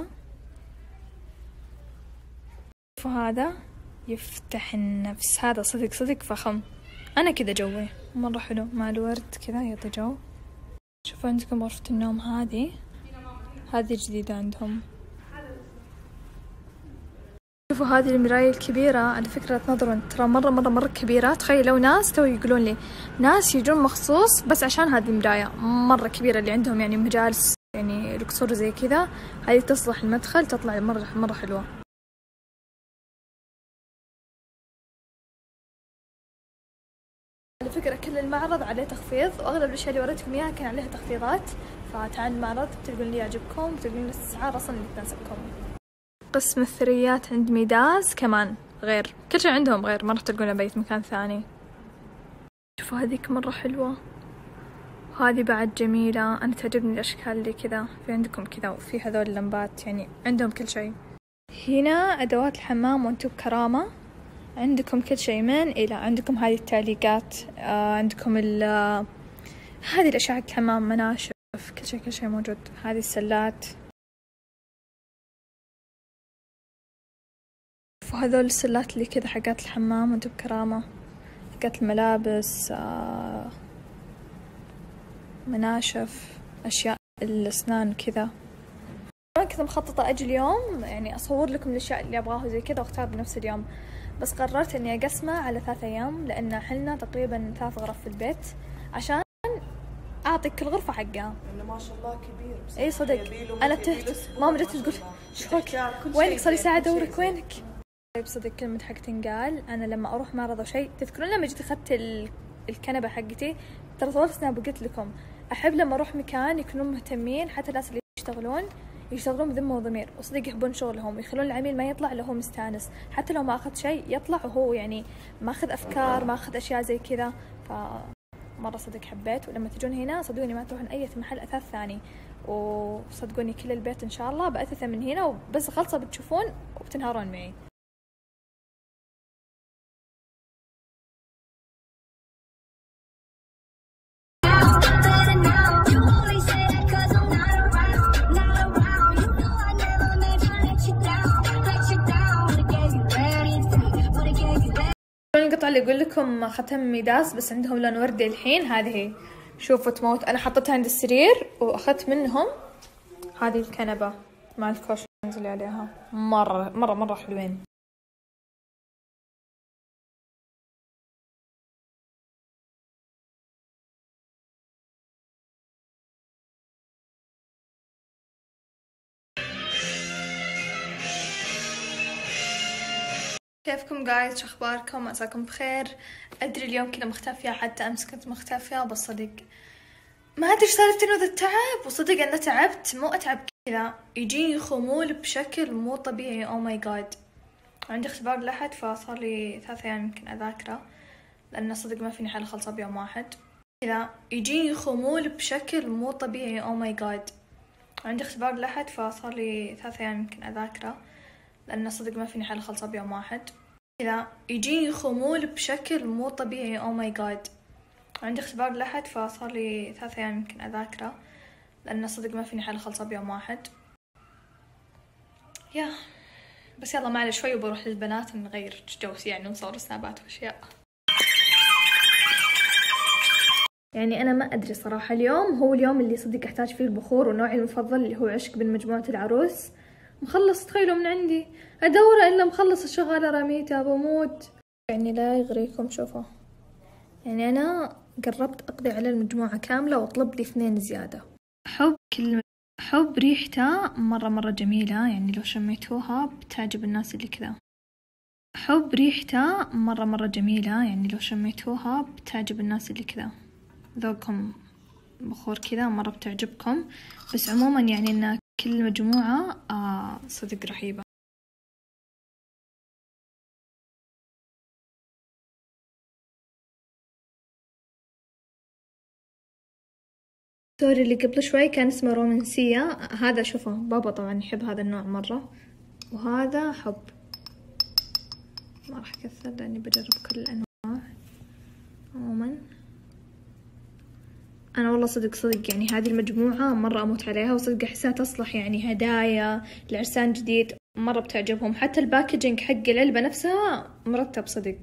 وهذا يفتح النفس، هذا صدق صدق فخم. أنا كذا جوي مرة حلو مع الورد كذا يعطي جو. شوفوا عندكم غرفة النوم هذه، هذه جديدة عندهم. شوفوا هذه المراية الكبيرة، على فكرة تنظرون ترى مرة مرة مرة كبيرة. تخيلوا ناس تو يقولون لي ناس يجون مخصوص بس عشان هذه المراية مرة كبيرة اللي عندهم، يعني مجالس يعني القصور زي كذا، هذه تصلح المدخل، تطلع مرة مرة حلوة. على فكرة كل المعرض عليه تخفيض، وأغلب الأشياء اللي وريتكم إياها كان عليها تخفيضات، فتعالوا المعرض تلقون اللي يعجبكم، تلقون الأسعار أصلا اللي تناسبكم. قسم الثريات عند ميداس كمان غير، كل شيء عندهم غير، ما راح تلقونه بأي مكان ثاني. شوفوا هذيك مرة حلوة، وهذه بعد جميلة. أنا تعجبني الأشكال اللي كذا، في عندكم كذا وفي هذول اللمبات، يعني عندهم كل شيء. هنا أدوات الحمام وانتم بكرامة، عندكم كل شيء من إلى. عندكم هذه التعليقات، آه عندكم ال هذه الأشياء حق الحمام، مناشف، كل شيء كل شيء موجود. هذه السلات، وهذول السلات اللي كذا حقات الحمام وانتم بكرامة، حقات الملابس، آه مناشف، أشياء الأسنان كذا. أنا كنت مخططة أجي اليوم يعني أصور لكم الأشياء اللي أبغاها زي كذا واختار بنفس اليوم، بس قررت إني أقسمه على ثلاث أيام، لأن حلنا تقريبا ثلاث غرف في البيت، عشان أعطي كل غرفة حقها. إنه ما شاء الله كبير. إي صدق أنا تهت، ماما جت تقول شوك وينك، صار لي ساعة أدورك وينك. بصدق كلمة حق تنقال. أنا لما أروح معرض أو شيء، تذكرون لما جيت أخذت الكنبة حقتي، ترى طولت سناب وقلت لكم أحب لما أروح مكان يكونون مهتمين، حتى الناس اللي يشتغلون يشتغلون بذمة وضمير، وصدق يحبون شغلهم، يخلون العميل ما يطلع له هو مستانس، حتى لو ما أخذ شيء يطلع وهو يعني ما أخذ أفكار، ما أخذ أشياء زي كذا. فمرة صدق حبيت. ولما تجون هنا صدقوني ما تروحون أي محل أثاث ثاني، وصدقوني كل البيت إن شاء الله بأثثه من هنا، وبس خلصة بتشوفون وبتنهارون معي. You always say that 'cause I'm not around, not around. You القطعة اللي يقول لكم ختم ميداس بس عندهم لون وردي الحين، هذه هي. شوفوا تموت. انا حطيتها عند السرير واخذت منهم هذه الكنبة مع الكوشنز اللي عليها، مرة مرة مرة حلوين. كيفكم جايز؟ شو اخباركم؟ عساكم بخير. ادري اليوم كذا مختفية، حتى امس كنت مختفية، بس صدق ما ادري ايش صارت انه ذا التعب، وصدق انا تعبت، مو اتعب كذا، يجيني خمول بشكل مو طبيعي. او ماي جاد. عندي اختبار لحد، فصار لي ثلاث ايام يمكن اذاكره، لانه صدق ما فيني حل خلصه بيوم واحد. كذا يجيني خمول بشكل مو طبيعي. او ماي جاد. عندي اختبار لحد، فصار لي ثلاث ايام يمكن اذاكره، لانه صدق ما فيني حل خلصه بيوم واحد. كذا يجيني خمول بشكل مو طبيعي. او ماي جاد. عندي اختبار لحد، فصار لي ثلاث ايام يمكن اذاكره، لانه صدق ما فيني حل خلصه بيوم واحد. يا بس يلا معلش شوي وبروح للبنات نغير جو يعني، ونصور سنابات واشياء. يعني انا ما ادري صراحه، اليوم هو اليوم اللي صدق احتاج فيه البخور، ونوعي المفضل اللي هو عشق بين مجموعه العروس. مخلص تخيلوا من عندي ادوره الا مخلص الشغاله رميتها، بموت يعني. لا يغريكم شوفوا، يعني انا قربت اقضي على المجموعه كامله واطلب لي اثنين زياده. حب كل حب ريحتها مره مره جميله، يعني لو شميتوها بتعجب الناس اللي كذا. حب ريحتها مره مره جميله، يعني لو شميتوها بتعجب الناس اللي كذا. ذوقكم بخور كذا مرة بتعجبكم. بس عموما يعني ان كل مجموعة آه صدق رهيبة. سوري اللي قبل شوي كان اسمه رومانسية، هذا شوفوا بابا طبعا يحب هذا النوع مرة، وهذا حب. ما راح اكثر لاني بجرب كل الانواع. عموما أنا والله صدق صدق يعني هذه المجموعة مرة أموت عليها، وصدق أحسها تصلح يعني هدايا لعرسان جديد، مرة بتعجبهم. حتى الباكجينج حق العلبة نفسها مرتب صدق.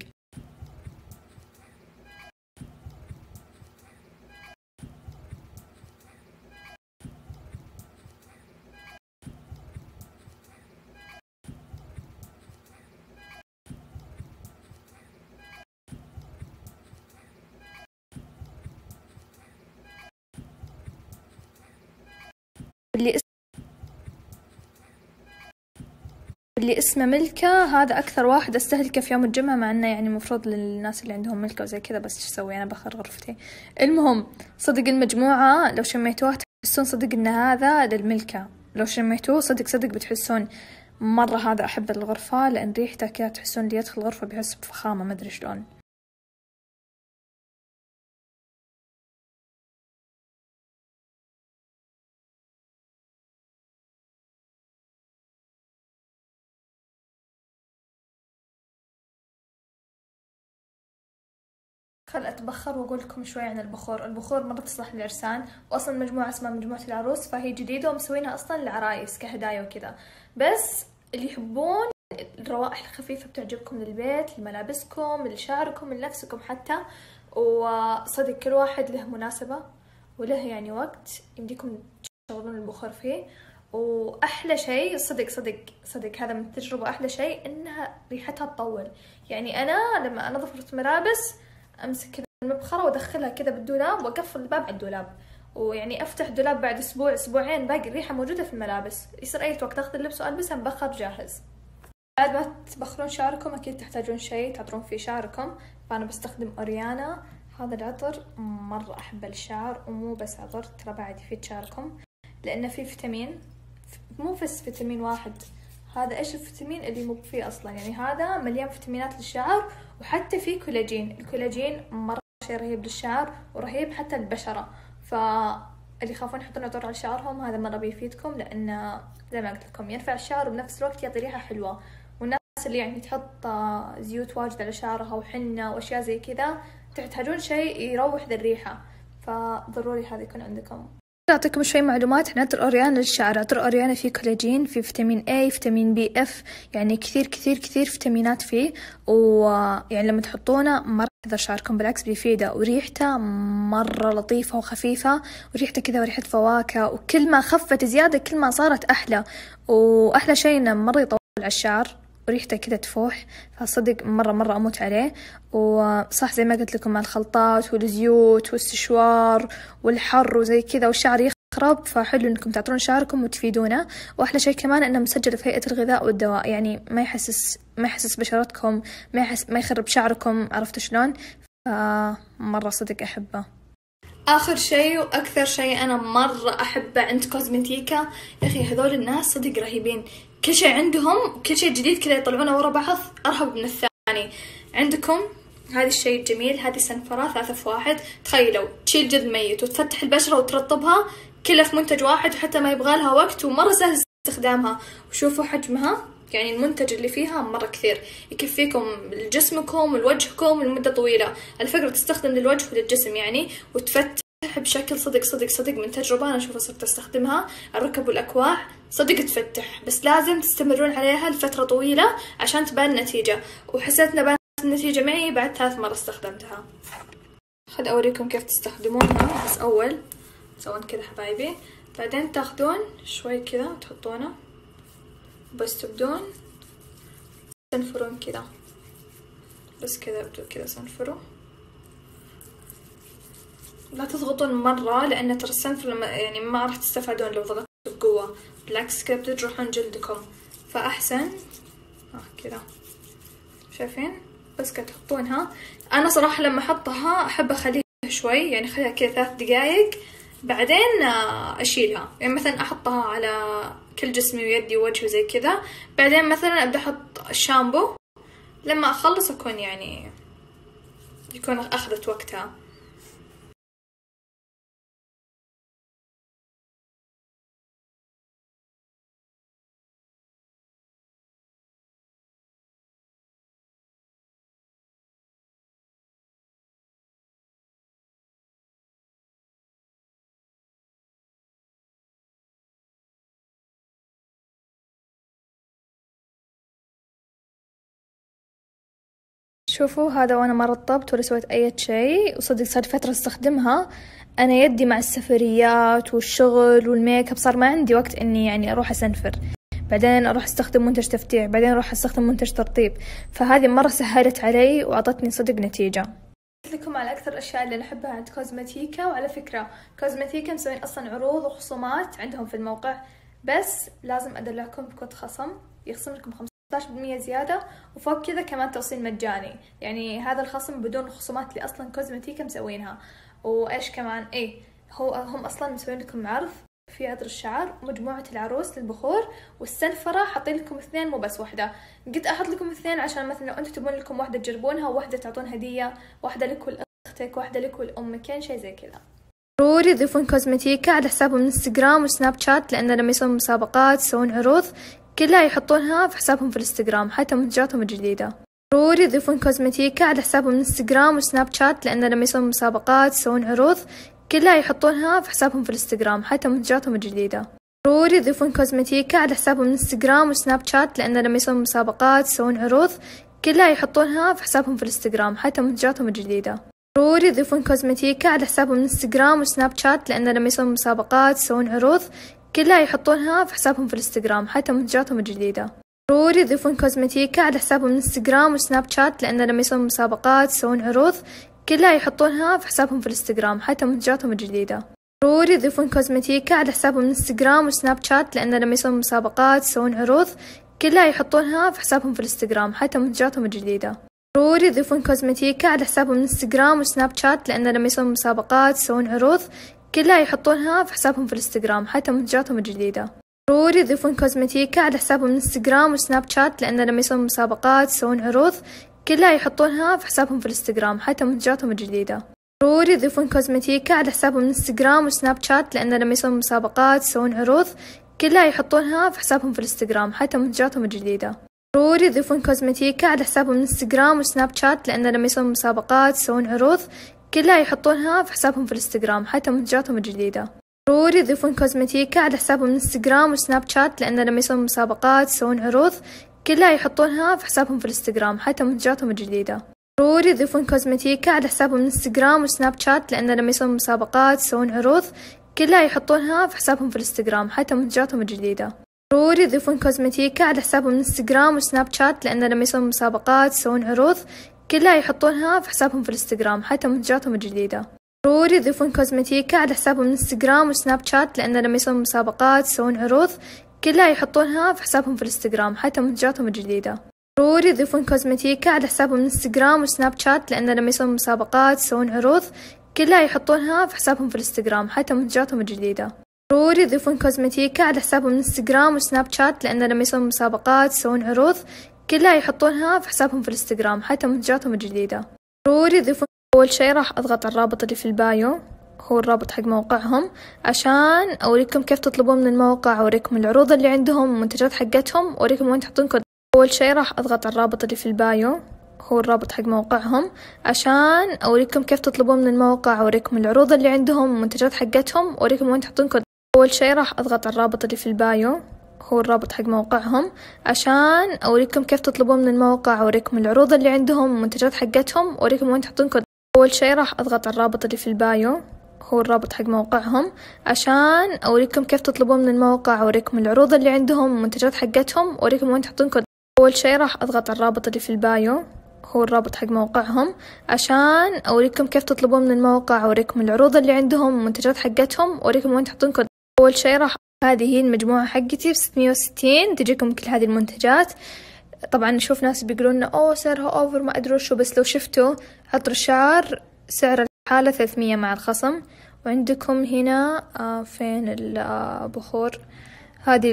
اللي اللي اسمه ملكة، هذا أكثر واحد أستهلكه في يوم الجمعة، مع إنه يعني المفروض للناس اللي عندهم ملكة وزي كذا، بس إيش أسوي أنا بخر غرفتي. المهم صدق المجموعة لو شميتوها تحسون صدق إن هذا للملكة، لو شميتوه صدق صدق بتحسون مرة هذا أحب الغرفة، لأن ريحته كذا تحسون اللي يدخل الغرفة بيحس بفخامة، ما أدري شلون. خل أتبخر وأقول لكم شوي عن البخور. البخور مرة تصلح للعرسان، وأصلا مجموعة اسمها مجموعة العروس، فهي جديدة ومسوينها أصلا للعرايس كهدايا وكذا. بس اللي يحبون الروائح الخفيفة بتعجبكم للبيت، لملابسكم، لشعركم، لنفسكم حتى. وصدق كل واحد له مناسبة وله يعني وقت يمديكم تشغلون البخور فيه. وأحلى شيء صدق صدق صدق هذا من التجربة، أحلى شيء إنها ريحتها تطول. يعني أنا لما أنظف ملابس امسك كذا المبخره وادخلها كذا بالدولاب واقفل الباب على الدولاب، ويعني افتح الدولاب بعد اسبوع اسبوعين باقي الريحه موجوده في الملابس، يصير اي وقت اخذ اللبس والبسه مبخر جاهز. بعد ما تبخرون شعركم اكيد تحتاجون شيء تعطرون فيه شعركم، فانا بستخدم اوريانا. هذا العطر مره احبه للشعر، ومو بس عطر ترى بعد يفيد شعركم، لانه فيه فيتامين، مو بس فيتامين واحد، هذا ايش الفيتامين اللي مو فيه اصلا، يعني هذا مليان فيتامينات للشعر، وحتى فيه كولاجين. الكولاجين مره شيء رهيب للشعر ورهيب حتى للبشره، فاللي يخافون يحطون عطور على شعرهم هذا مره بيفيدكم، لانه زي ما قلت لكم يرفع الشعر وبنفس الوقت يعطي ريحه حلوه. والناس اللي يعني تحط زيوت واجد على شعرها وحنه واشياء زي كذا تحتاجون شيء يروح ذا الريحه، فضروري هذا يكون عندكم. أعطيكم شوي معلومات عن عطر أوريانا للشعر. عطر أوريانا فيه كولاجين، فيه فيتامين A، فيتامين بي إف، يعني كثير كثير كثير فيتامينات فيه، ويعني لما تحطونه مرة يحضر شعركم، بالعكس بيفيده. وريحته مرة لطيفة وخفيفة، وريحته كذا وريحة فواكه، وكل ما خفت زيادة كل ما صارت أحلى. وأحلى شيء إنه مرة يطول على الشعر، وريحته كذا تفوح، فصدق مرة مرة أموت عليه. وصح زي ما قلت لكم مع الخلطات والزيوت والسشوار والحر وزي كذا والشعر يخرب، فحلو إنكم تعطرون شعركم وتفيدونه. وأحلى شيء كمان إنه مسجل في هيئة الغذاء والدواء، يعني ما يحسس ما يحسس بشرتكم، ما يحس ما يخرب شعركم، عرفتوا شلون؟ فمرة صدق أحبه. آخر شيء وأكثر شيء أنا مرة أحبه عند كوزمتيكا، يا أخي هذول الناس صدق رهيبين، كل شيء عندهم كل شيء جديد كذا يطلعونه ورا بعض أرهب من الثاني. عندكم هذا الشيء الجميل، هذه سنفرة ثلاثة في واحد، تخيلوا تشيل جلد ميت وتفتح البشرة وترطبها كلها في منتج واحد، حتى ما يبغى لها وقت ومرة سهل استخدامها. وشوفوا حجمها، يعني المنتج اللي فيها مرة كثير، يكفيكم لجسمكم ولوجهكم لمدة طويلة. على فكرة تستخدم للوجه وللجسم يعني، وتفتح بشكل صدق صدق صدق من تجربة أنا أشوفها صرت أستخدمها. الركب والأكواع صدق تفتح، بس لازم تستمرون عليها لفترة طويلة عشان تبان النتيجة. وحسيت إن بانت النتيجة معي بعد ثلاث مرات استخدمتها. خد أوريكم كيف تستخدمونها. بس أول تسوون كذا حبايبي، بعدين تاخذون شوي كذا تحطونه، بس تبدون تنفرون كذا، بس كذا ابدوا كذا صنفروا، لا تضغطون مرة لأن ترى السنفر لما يعني ما راح تستفادون لو ضغطتوا بقوة، بالعكس كذا بتجرحون جلدكم. فأحسن آه كذا، شايفين؟ بس كذا تحطونها. أنا صراحة لما أحطها أحب أخليها شوي، يعني أخليها كذا ثلاث دقايق بعدين أشيلها. يعني مثلا أحطها على كل جسمي ويدي ووجهي زي كذا، بعدين مثلا أبدأ أحط الشامبو لما أخلص أكون يعني يكون أخذت وقتها. شوفوا هذا وانا ما رطبت ولا سويت اي شيء، وصدق صار فترة استخدمها. انا يدي مع السفريات والشغل والميك اب صار ما عندي وقت اني يعني اروح اسنفر، بعدين اروح استخدم منتج تفتيح، بعدين اروح استخدم منتج ترطيب. فهذه مرة سهلت علي واعطتني صدق نتيجة. قلت لكم على اكثر الاشياء اللي نحبها عند كوزمتيكا. وعلى فكرة كوزمتيكا مسوين اصلا عروض وخصومات عندهم في الموقع، بس لازم ادلعكم بكود خصم يخصم لكم خمسة عشر بالمية زيادة، وفوق كذا كمان توصيل مجاني. يعني هذا الخصم بدون الخصومات اللي اصلا كوزمتيكا مسوينها. وايش كمان ايه هو هم اصلا مسوين لكم عرض في عطر الشعر ومجموعة العروس للبخور والسنفرة، حاطين لكم اثنين مو بس واحدة. قلت احط لكم اثنين عشان مثلا لو انتم تبون لكم واحدة تجربونها وواحدة تعطون هدية، واحدة لك ولأختك، واحدة لك ولأمك، يعني شيء زي كذا. ضروري تضيفون كوزمتيكا على حسابهم من انستغرام وسناب شات، لأن لما يسوون مسابقات يسوون عروض كلها يحطونها في حسابهم في الانستغرام حتى منتجاتهم الجديدة. ضروري يضيفون كوزمتيكا على حسابهم من انستغرام وسناب شات، لأن لما يسوون مسابقات يسوون عروض كلها يحطونها في حسابهم في الانستغرام حتى منتجاتهم الجديدة. ضروري يضيفون كوزمتيكا على حسابهم من انستغرام وسناب شات، لأن لما يسوون مسابقات يسوون عروض كلها يحطونها في حسابهم في الانستغرام حتى منتجاتهم الجديدة. ضروري يضيفون كوزمتيكا على حسابهم من انستغرام وسناب شات، لأن لما يسوون مسابقات يسوون عروض كلها يحطونها في حسابهم في الانستغرام حتى منتجاتهم الجديدة. ضروري يضيفون كوزمتيكا على حسابهم من انستغرام وسناب شات، لأن لما يسوون مسابقات يسوون عروض كلها يحطونها في حسابهم في الانستغرام حتى منتجاتهم الجديدة. ضروري يضيفون كوزمتيكا على حسابهم من انستغرام وسناب شات، لأن لما يسوون مسابقات يسوون عروض كلها يحطونها في حسابهم في الانستغرام حتى منتجاتهم الجديدة. ضروري يضيفون كوزمتيكا على حسابهم من انستغرام وسناب شات، لأن لما يسوون مسابقات يسوون عروض كلها يحطونها في حسابهم في الانستغرام حتى منتجاتهم الجديدة. ضروري يضيفون كوزمتيكا على حسابهم من انستغرام وسناب شات، لأن لما يسوون مسابقات يسوون عروض كلها يحطونها في حسابهم في الانستغرام حتى منتجاتهم الجديدة. ضروري يضيفون كوزمتيكا على حسابهم من انستغرام وسناب شات، لأن لما يسوون مسابقات يسوون عروض كلها يحطونها في حسابهم في الانستغرام حتى منتجاتهم الجديدة. ضروري يضيفون كوزمتيكا على حسابهم من انستغرام وسناب شات، لأن لما يسوون مسابقات يسوون عروض كلها يحطونها في حسابهم في الانستغرام حتى منتجاتهم الجديدة. ضروري يضيفون كوزمتيكا على حسابهم الانستغرام وسناب شات، لأن لما يسوون مسابقات يسوون عروض كلها يحطونها في حسابهم في الانستغرام حتى منتجاتهم الجديدة. ضروري يضيفون كوزمتيكا على حسابهم الانستغرام وسناب شات، لأن لما يسوون مسابقات يسوون عروض كلها يحطونها في حسابهم في الانستغرام حتى منتجاتهم الجديدة. ضروري يضيفون كوزمتيكا على حسابهم الانستغرام وسناب شات، لأن لما يسوون مسابقات يسوون عروض كلها يحطونها في حسابهم في الانستغرام حتى منتجاتهم الجديدة. ضروري يضيفون كوزمتيكا على حسابهم الانستغرام وسناب شات، لأن لما يسوون مسابقات يسوون عروض كلها يحطونها في حسابهم في الانستغرام حتى منتجاتهم الجديدة. ضروري يضيفون كوزمتيكا على حسابهم الانستغرام وسناب شات، لأن لما يسوون مسابقات يسوون عروض كلها يحطونها في حسابهم في الانستغرام حتى منتجاتهم الجديدة. ضروري يضيفون كوزمتيكا على حسابهم الانستغرام وسناب شات، لأن لما يسوون مسابقات يسوون عروض كلها يحطونها في حسابهم في الانستغرام حتى منتجاتهم الجديدة. ضروري يضيفون. أول شي راح أضغط على الرابط اللي في البايو، هو الرابط حق موقعهم، عشان أوريكم كيف تطلبون من الموقع، أوريكم العروض اللي عندهم، المنتجات حقتهم، أوريكم وين تحطون كود. أول شي راح أضغط على الرابط اللي في البايو، هو الرابط حق موقعهم، عشان أوريكم كيف تطلبون من الموقع، أوريكم العروض اللي عندهم، المنتجات حقتهم، أوريكم وين تحطون كود. أول شي راح أضغط على الرابط اللي في البايو، هو الرابط حق موقعهم، عشان أوريكم كيف تطلبون من الموقع، أوريكم العروض اللي عندهم، المنتجات حقتهم، أوريكم وين تحطون كود. أول شي راح أضغط على الرابط اللي في البايو، هو الرابط حق موقعهم، عشان أوريكم كيف تطلبون من الموقع، أوريكم العروض اللي عندهم، المنتجات حقتهم، أوريكم وين تحطون كود. أول شي راح أضغط على الرابط اللي في البايو، هو الرابط حق موقعهم، عشان أوريكم كيف تطلبون من الموقع، أوريكم العروض اللي عندهم، المنتجات حقتهم، أوريكم وين تحطون كود. أول شي راح. هذه هي المجموعة حقتي بستمية وستين، تجيكم كل هذه المنتجات. طبعا نشوف ناس بيقولون أوه سعرها أوفر ما أدري وشو، بس لو شفتوا عطر الشعر سعر الحالة ثلاثمية مع الخصم. وعندكم هنا آه فين البخور، هذه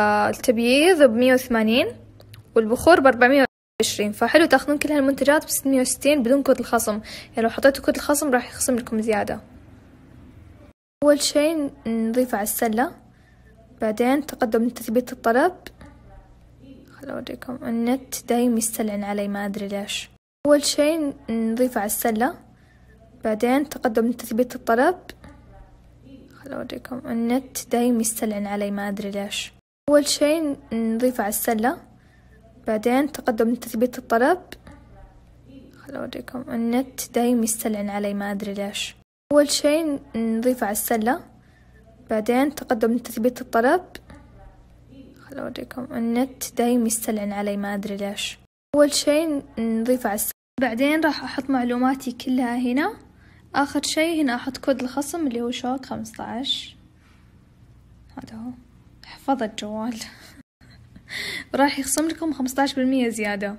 التبييض بمية وثمانين والبخور بأربعمية وعشرين، فحلو تاخذون كل هالمنتجات بستمية وستين بدون كود الخصم. يعني لو حطيتوا كود الخصم راح يخصم لكم زيادة. أول شي نضيفه على السلة، بعدين تقدم من تثبيت الطلب. خلوا أوريكم النت دايم يستلعن علي ما أدري ليش. أول شي نضيفه على السلة، بعدين تقدم من تثبيت الطلب. خلوا أوريكم النت دايم يستلعن علي ما أدري ليش. أول شي نضيفه على السلة، بعدين تقدم من تثبيت الطلب. خلوا أوريكم النت دايم يستلعن علي ما أدري ليش. أول شي نضيفه على السلة، بعدين تقدم من تثبيت الطلب. خلوا أوريكم النت دايم يستلعن علي ما أدري ليش. أول شي نضيفه على السلة، بعدين راح أحط معلوماتي كلها هنا. آخر شي هنا أحط كود الخصم اللي هو شوك خمسة عشر، هذا هو، حفظ الجوال. راح يخصم لكم خمسة عشر بالمية زيادة.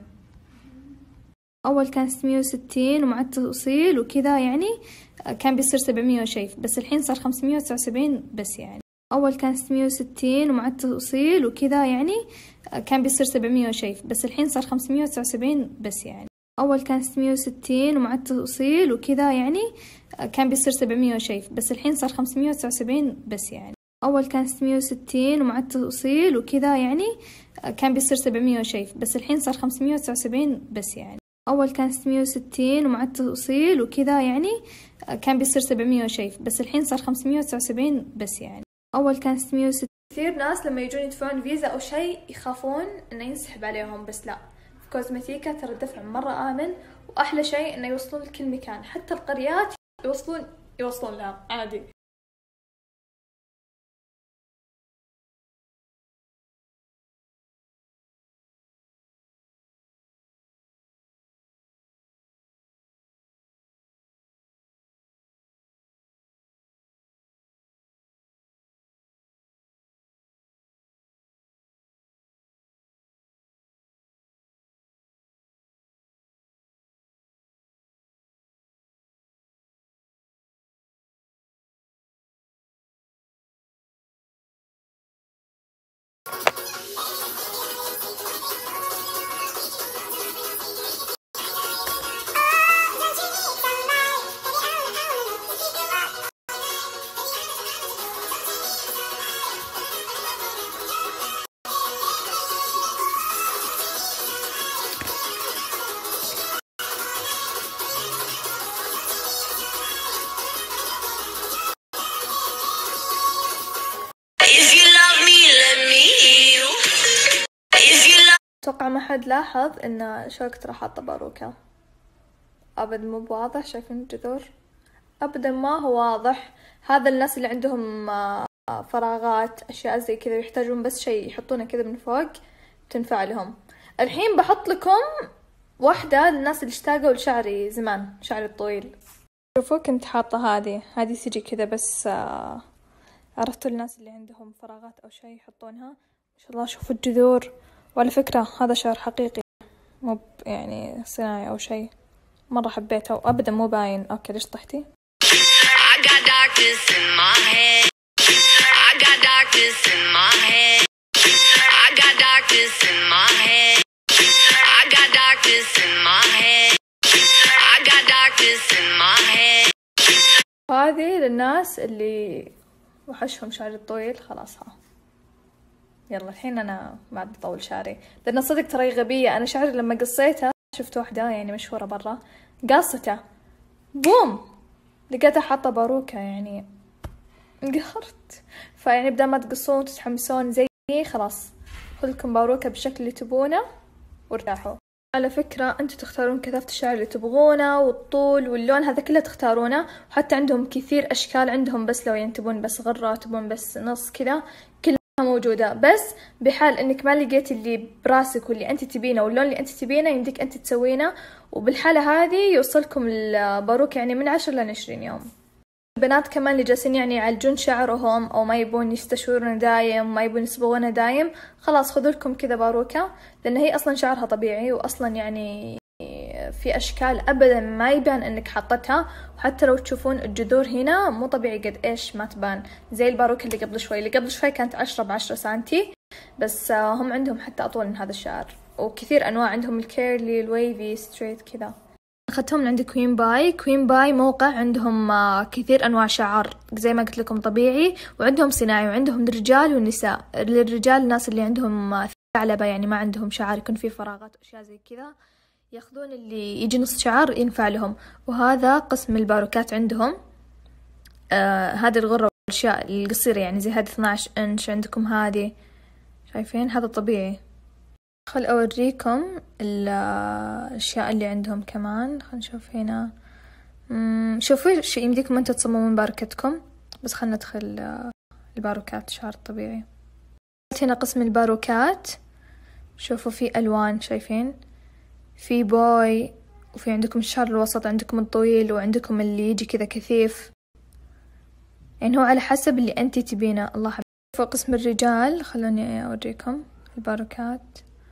أول كان ستمية وستين ومع التوصيل وكذا يعني كان بيصير سبعمية وشي، بس الحين صار خمسمية وتسعة وسبعين بس. يعني أول كان ستمية وستين ومع التوصيل وكذا يعني كان بيصير سبعمية وشي، بس الحين صار خمسمية وتسعة وسبعين بس. يعني أول كان ستمية وستين ومع التوصيل وكذا يعني كان بيصير سبعمية وشي، بس الحين صار خمسمية وتسعة وسبعين بس. يعني أول كان ستمية وستين ومع التوصيل وكذا يعني كان بيصير سبعمية وشي، بس الحين صار خمسمية وتسعة وسبعين بس. يعني أول كان ستمية وستين ومع التوصيل وكذا يعني كان بيصير سبعمية وشي، بس الحين صار خمسمية وتسعة وسبعين بس. يعني أول كان ستمية وستين. كثير ناس لما يجون يدفعون فيزا أو شيء يخافون إنه ينسحب عليهم، بس لا، في كوزمتيكا ترى الدفع مرة آمن، وأحلى شيء إنه يوصلون لكل مكان، حتى القريات يوصلون يوصلون لها عادي. أحد لاحظ إن شوك ترى حاطة باروكة؟ أبد مو بواضح. شايفين الجذور؟ أبدا ما هو واضح. هذا الناس اللي عندهم فراغات أشياء زي كذا يحتاجون بس شيء يحطونه كذا من فوق تنفع لهم. الحين بحط لكم واحدة للناس اللي اشتاقوا لشعري زمان، شعري الطويل. شوفوا كنت حاطة هذه هذه تجي كذا بس آه عرفتوا الناس اللي عندهم فراغات أو شيء يحطونها. ما شاء الله شوفوا الجذور. وعلى فكرة هذا شعر حقيقي مو يعني صناعي أو شيء. مرة حبيته وأبدا مو باين. أوكي ليش طحتي؟ هذه للناس اللي وحشهم شعري الطويل. خلاص ها يلا الحين أنا بعد بطول شعري، لأن صدق ترى غبية. أنا شعري لما قصيته شفت واحدة يعني مشهورة برا قاصته بوم لقيتها حاطة باروكة، يعني انقهرت. فيعني بدل ما تقصون وتتحمسون زي خلاص خذلكم باروكة بالشكل اللي تبونه وارتاحوا. على فكرة انتوا تختارون كثافة الشعر اللي تبغونه والطول واللون، هذا كله تختارونه. وحتى عندهم كثير اشكال عندهم، بس لو يعني تبون بس غرة تبون بس نص كذا كلها موجودة. بس بحال انك ما لقيت اللي براسك واللي انت تبينه واللون اللي انت تبينه يمديك انت تسوينه. وبالحالة هذه يوصلكم الباروكة يعني من عشر لين عشرين يوم. البنات كمان اللي جالسين يعني يعالجون شعرهم او ما يبون يستشورون دايم، ما يبون يصبغونه دايم، خلاص خذوا لكم كذا باروكة، لان هي اصلا شعرها طبيعي واصلا يعني في اشكال ابدا ما يبان انك حطتها. وحتى لو تشوفون الجذور هنا مو طبيعي قد ايش ما تبان، زي الباروكة اللي قبل شوي. اللي قبل شوي كانت عشرة بعشرة سنتي، بس هم عندهم حتى اطول من هذا الشعر. وكثير انواع عندهم، الكيرلي، الويفي، ستريت كذا. اخذتهم من عند كوين باي. كوين باي موقع عندهم كثير انواع شعر زي ما قلت لكم طبيعي، وعندهم صناعي، وعندهم للرجال والنساء. للرجال الناس اللي عندهم ثعلبة يعني ما عندهم شعر، يكون فيه فراغات واشياء زي كذا، ياخذون اللي يجي نص شعر ينفع لهم. وهذا قسم الباروكات عندهم. آه هذه الغرة والاشياء القصيرة يعني زي هذه اثناشر انش عندكم. هذه شايفين هذا طبيعي. خل أوريكم الأشياء اللي عندهم كمان. خل نشوف هنا. شوفوا شيء يمديكم أنتوا تصممون باروكتكم، بس خلنا ندخل الباروكات شعر طبيعي. هنا قسم الباروكات. شوفوا في ألوان، شايفين في بوي، وفي عندكم الشعر الوسط، عندكم الطويل، وعندكم اللي يجي كذا كثيف. يعني هو على حسب اللي أنتي تبينه. الله حبيبي. في قسم الرجال خلوني أوريكم الباروكات.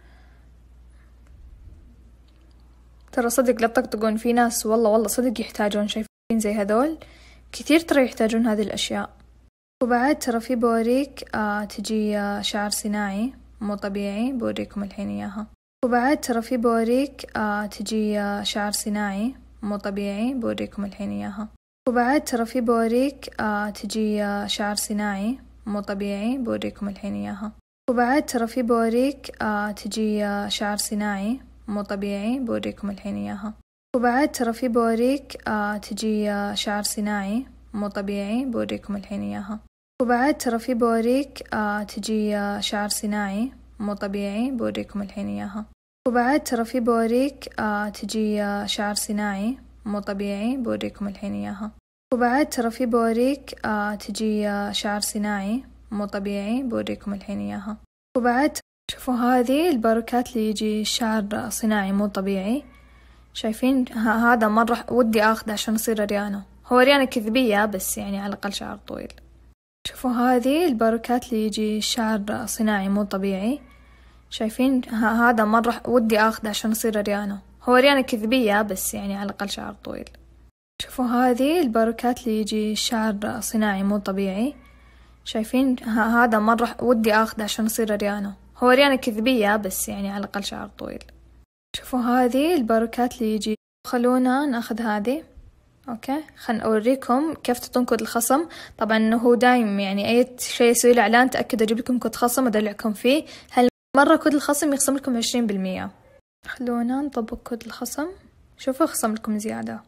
ترى صدق لا تطقطقون، في ناس والله والله صدق يحتاجون. شايفين زي هذول كثير ترى يحتاجون هذه الأشياء. وبعد ترى في بوريك آه تجي آه شعر صناعي مو طبيعي، بوريكم الحين إياها. وبعد ترى في بوريك آه تجي آه شعر صناعي مو طبيعي، بوريكم الحين إياها. وبعد ترى في بوريك آه تجي آه شعر صناعي مو طبيعي، بوريكم الحين إياها. وبعد ترى في بوريك آه تجي آه شعر صناعي مو طبيعي، بوريكم الحين إياها. وبعد ترى في بوريك آه تجي آه شعر صناعي مو طبيعي، بوريكم الحين إياها. وبعد ترى في بوريك آه تجي آه شعر صناعي مو طبيعي، بوريكم الحين إياها. وبعد ترى في بوريك آه تجي آه شعر صناعي مو طبيعي، بوريكم الحين إياها. وبعد ترى في بوريك آه تجي آه شعر صناعي مو طبيعي، بوريكم الحين إياها. وبعد شوفوا هذه الباروكات اللي يجي شعر صناعي مو طبيعي. شايفين هذا مرة ودي اخذه عشان اصير ريانة. هو ريانة كذبية بس يعني على الاقل شعر طويل. شوفوا هذه الباروكات اللي يجي شعر صناعي مو طبيعي. شايفين هذا مرة ودي اخذه عشان اصير ريانة. هو ريانة كذبية بس يعني على الاقل شعر طويل. شوفوا هذه الباروكات اللي يجي شعر صناعي مو طبيعي. شايفين هذا مرة ودي اخذه عشان اصير ريانة. هو ريانة كذبية بس يعني على الأقل شعر طويل. شوفوا هذه الباروكات اللي يجي. خلونا ناخذ هذه. أوكي خلنا أوريكم كيف تعطون كود الخصم. طبعا هو دايم يعني أي شيء يسوي له إعلان تأكد أجيب لكم كود خصم أدلعكم فيه. هالمرة كود الخصم يخصم لكم عشرين بالمية. خلونا نطبق كود الخصم. شوفوا خصم لكم زيادة.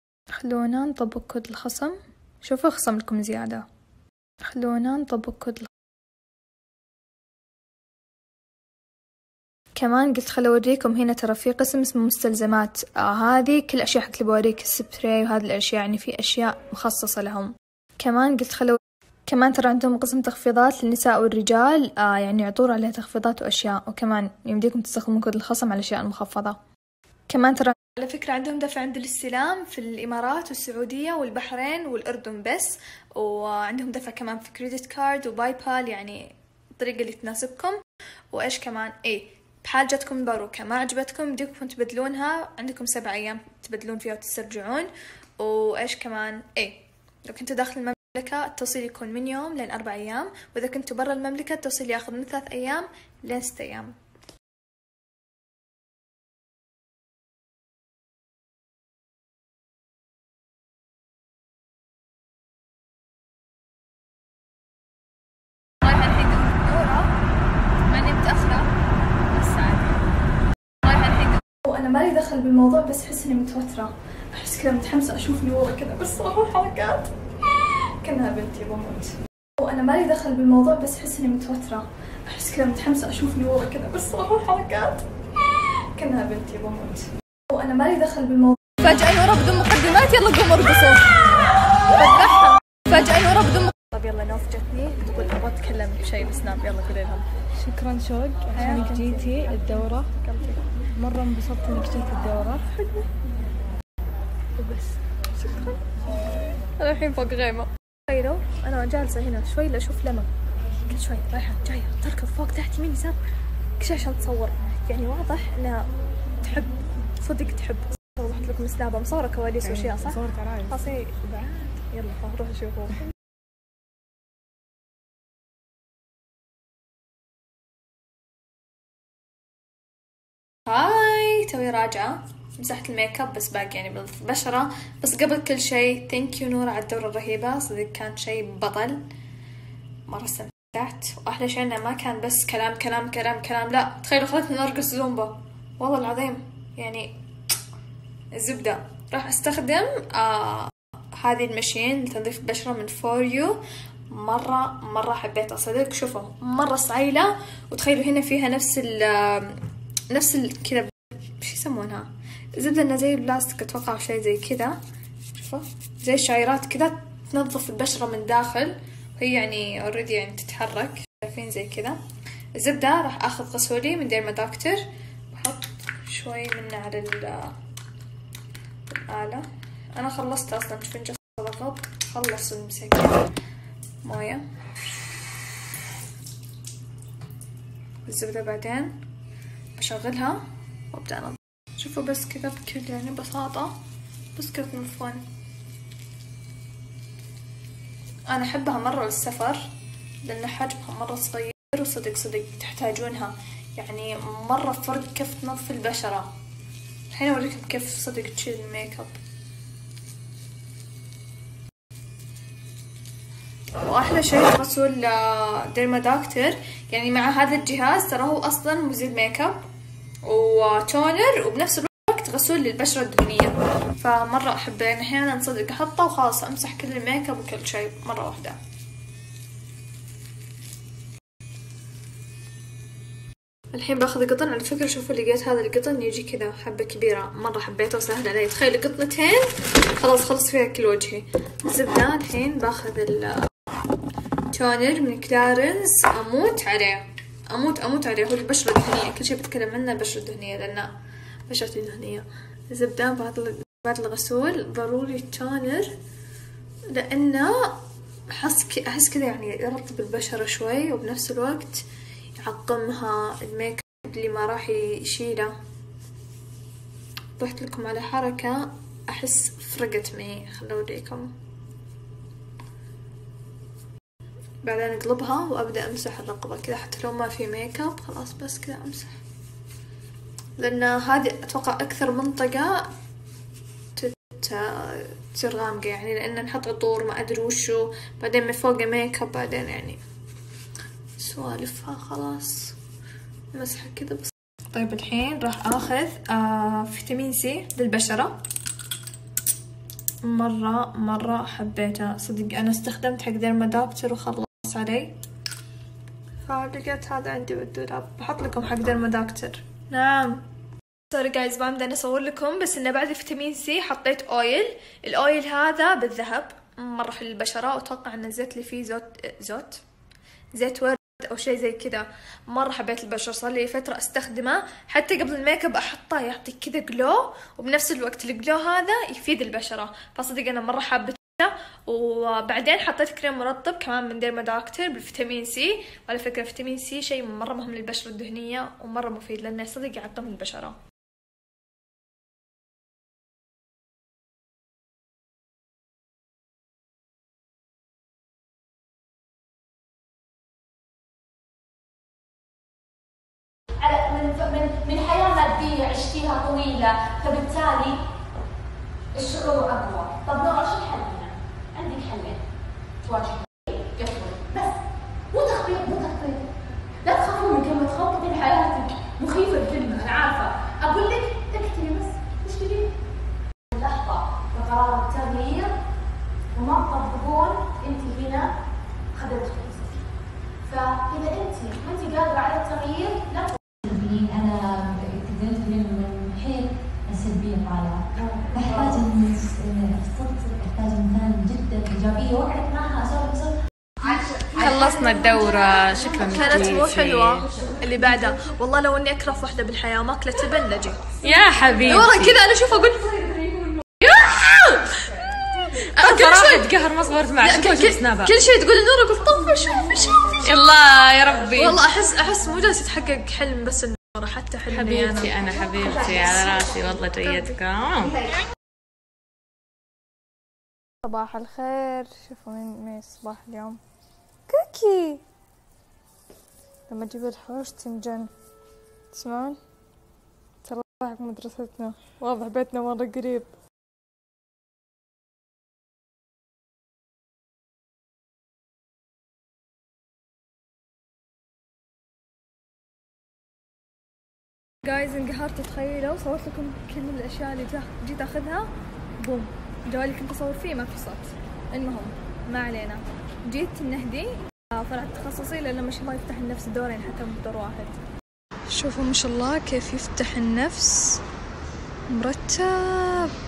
خلونا نطبق كود الخصم. شوفوا خصم لكم زيادة. خلونا نطبق كود الخصم. كمان قلت خل اوريكم هنا ترى في قسم اسمه مستلزمات، آه هذه كل اشياء حتى بوريك السبراي وهذه الاشياء، يعني في اشياء مخصصة لهم. كمان قلت خل كمان ترى عندهم قسم تخفيضات للنساء والرجال، آه يعني عطور عليها تخفيضات واشياء، وكمان يمديكم تستخدمون كود الخصم على الاشياء المخفضة. كمان ترى على فكرة عندهم دفع عند الاستلام في الامارات والسعودية والبحرين والاردن بس، وعندهم دفع كمان في كريدت كارد وباي بال، يعني الطريقة اللي تناسبكم. وايش كمان ايه بحال جاتكم الباروكة ما عجبتكم يمديكم تبدلونها، عندكم سبع ايام تبدلون فيها وتسترجعون. وايش كمان ايه لو كنتوا داخل المملكة التوصيل يكون من يوم لين اربع ايام، واذا كنتوا برا المملكة التوصيل ياخذ من ثلاث ايام لين ست ايام. وانا مالي دخل بالموضوع بس احس اني متوتره، احس كذا متحمسه اشوف نورة كذا بالصراحه حركات كانها بنتي بموت. وانا مالي دخل بالموضوع بس احس اني متوتره، احس كذا متحمسه اشوف نورة كذا بالصراحه حركات كانها بنتي بموت. وانا مالي دخل بالموضوع. فجأة نورة بدون مقدمات يلا قوموا ارقصوا. فجأة نورة بدون مقدمات. طب يلا نوف جتني تقول ابغى اتكلم بشيء بسناب، يلا قولي لهم. شكرا شوق عشانك جيتي الدورة، مرة انبسطت انك جيتي الدورة وبس. شكرا. انا الحين فوق غيمة، تخيلوا انا جالسة هنا شوي لاشوف لما كل شوي رايحة جاية تركض فوق تحت يمين يسار كل شيء عشان تصور، يعني واضح انها تحب صدق تحب. وضحت لكم سنابة مصورة كواليس واشياء صح؟ صورت عرايس خلاص يلا نروح نشوفه. هاي توي راجعة، مسحت الميك اب بس باقي يعني بالبشرة. بس قبل كل شيء ثانك يو نورة على الدورة الرهيبة، صدق كان شيء بطل، مرة استمتعت. واحلى شيء انه ما كان بس كلام كلام كلام كلام، لا تخيلوا خلتنا نرقص زومبا والله العظيم. يعني الزبدة راح استخدم آه هذه المشين لتنظيف البشرة من فور يو، مرة مرة حبيتها صدق. شوفوا مرة صعيلة، وتخيلوا هنا فيها نفس ال نفس ال كذا ايش يسمونها، زبدة انها زي البلاستيك اتوقع شيء زي كذا. شوفوا زي الشعيرات كذا تنظف البشرة من داخل، وهي يعني اوريدي يعني تتحرك، شايفين زي كذا. الزبدة راح اخذ غسولي من ديرما دكتور واحط شوي منه على الآلة. انا خلصت اصلا، شوفين جالسة اضغط خلص المسكين موية الزبدة، بعدين بشغلها وابدأ انظف. شوفوا بس كذا بكل يعني بساطة، بس كذا تنظفون. انا احبها مرة للسفر لان حجمها مرة صغير، وصدق صدق تحتاجونها، يعني مرة فرق كيف تنظف البشرة. الحين اوريكم كيف صدق تشيل الميك اب. واحلى شيء غسول ديرما دكتور يعني مع هذا الجهاز ترى هو اصلا مزيل ميك اب وتونر وبنفس الوقت غسول للبشرة الدهنية، فمرة احبه. يعني احيانا صدق احطه وخلاص امسح كل الميك اب وكل شيء مرة واحدة. الحين باخذ قطن، على فكرة شوفوا لقيت هذا القطن يجي كذا حبة كبيرة، مرة حبيته وسهل علي. تخيل قطنتين خلاص خلص فيها كل وجهي. الزبدة الحين باخذ التونر من كلارنس، اموت عليه اموت اموت عليه، هو البشرة الدهنية، كل شيء بتكلم عنه البشرة الدهنية لان بشرتي دهنية. الزبدة بعد بعد الغسول ضروري التونر، لانه احس احس كذا يعني يرطب البشرة شوي، وبنفس الوقت يعقمها الميك اب اللي ما راح يشيله. ضحت لكم على حركة احس فرقت معي، خلوا اوريكم. بعدين اقلبها وابدا امسح الرقبة كذا، حتى لو ما في ميك اب خلاص بس كذا امسح، لان هذه اتوقع اكثر منطقة تصير غامقة، يعني لان نحط عطور ما ادري وشو، بعدين من فوق ميك اب، بعدين يعني سوالفها خلاص مسحة كذا بس. طيب الحين راح اخذ آه فيتامين سي للبشرة، مرة مرة حبيته صدق. انا استخدمت حق ديرما دكتور وخلص علي، فلقيت هذا عندي بالدولاب، بحط لكم حق ديرما دكتور. نعم. سوري جايز ما بدي اصور لكم، بس انه بعد الفيتامين سي حطيت اويل. الاويل هذا بالذهب مره حلو للبشره، واتوقع ان الزيت اللي فيه زوت زوت زيت ورد او شيء زي كذا. مره حبيت البشره، صار لي فتره استخدمه حتى قبل الميك اب احطه يعطي كذا جلو، وبنفس الوقت الجلو هذا يفيد البشره، فصدق انا مره حابه. وبعدين حطيت كريم مرطب كمان من ديرما دكتور بالفيتامين سي. وعلى فكره الفيتامين سي شيء مره مهم للبشره الدهنيه ومره مفيد لانه صدق يعقم البشره. من من من حياه ماديه عشتيها طويله، فبالتالي الشعور اقوى. طب نورا شو الحل هنا؟ عندك حلين تواجهي قفل بس، مو تخبيط مو تخبيط. لا تخافون من كلمه خوف، كل حياتك مخيفه الكلمه انا عارفه، اقول لك اكتبي بس وش تبين؟ اللحظه بقرار التغيير وما تطبقون انت هنا خذلت نفسك. فاذا انت ما انت قادره على التغيير لا أنا تقدرين تقولين من حين السلبية طالعة، أحتاج إني أحتاج مثال جدا إيجابية وأقعد معها أسولف أسولف. خلصنا الدورة، شكرا كانت مو حلوة. اللي بعدها والله لو اني اكرف واحدة بالحياة وماكلة تبن نجي. يا حبيبي ورا كذا انا اشوف اقول كل شوي تقهر ما صورت معك. كل شيء تقول نورا قلت طب شوفي شوفي الله يا ربي. والله احس احس مو جالس يتحقق حلم بس النورا، حتى حلمي حبيبتي انا حبيبتي على راسي والله جيتكم. صباح الخير. شوفوا مين مين الصباح اليوم. كوكي لما اجيب الحوش تنجن. تسمعون؟ ترى رايح مدرستنا، واضح بيتنا مرة قريب. جايز انقهرت، تخيلوا صورت لكم كل الاشياء اللي جيت اخذها، بوم جوالي كنت اصور فيه ما في صوت. المهم ما علينا، جيت النهدي فرع تخصصي لانه ما شاء الله يفتح النفس دورين حتى مو دور واحد. شوفوا ما شاء الله كيف يفتح النفس مرتب.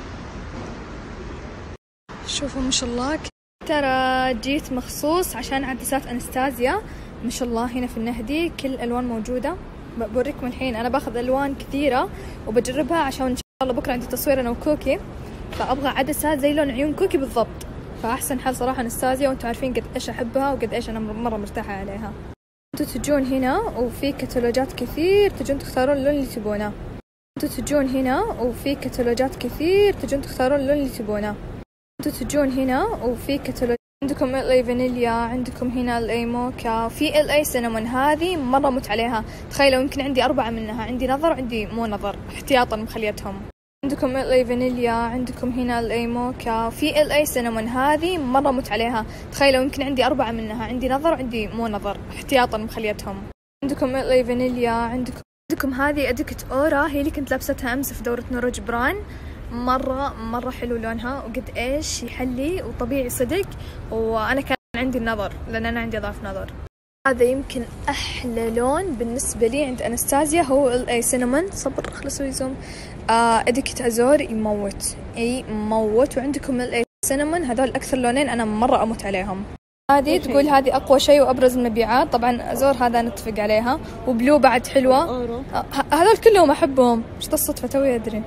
شوفوا ما شاء الله. ترى جيت مخصوص عشان عدسات انستازيا ما شاء الله هنا في النهدي، كل الالوان موجوده. بوريكم الحين انا باخذ الوان كثيره وبجربها عشان ان شاء الله بكره عندي تصوير انا وكوكي، فابغى عدسات زي لون عيون كوكي بالضبط. فاحسن حل صراحه انستازيا، وانتم عارفين قد ايش احبها وقد ايش انا مره مرتاحه عليها. انتم تجون هنا وفي كتالوجات كثير تجون تختارون اللون اللي تبونه. انتم تجون هنا وفي كتالوجات كثير تجون تختارون اللون اللي تبونه. انتم تجون هنا وفي كتالوج، عندكم ال اي فانيليا، عندكم هنا ال اي موكا، في ال اي سينامون. هذه مره مت عليها، تخيلوا يمكن عندي اربعه منها، عندي نظر وعندي مو نظر احتياطا مخليتهم. عندكم ال اي فانيليا، عندكم هنا ال اي موكا، في ال اي سينامون. هذه مره مت عليها، تخيلوا يمكن عندي اربعه منها، عندي نظر وعندي مو نظر احتياطا مخليتهم. عندكم ال اي فانيليا، عندكم عندكم هذه ادكت اورا، هي اللي كنت لابستها امس في دوره نورو جبران. مرة مرة حلو لونها وقد ايش يحلي وطبيعي صدق، وانا كان عندي النظر لان انا عندي ضعف نظر. هذا يمكن احلى لون بالنسبة لي عند انستازيا، هو الاي سينامون. صبر خلصوا يزوم. آه اديكت ازور يموت اي موت. وعندكم الاي سينامون، هذول اكثر لونين انا مرة اموت عليهم. هذه تقول هذه اقوى شيء وابرز المبيعات، طبعا ازور هذا نتفق عليها، وبلو بعد حلوة. آه هذول كلهم احبهم، ايش الصدفة توي ادري.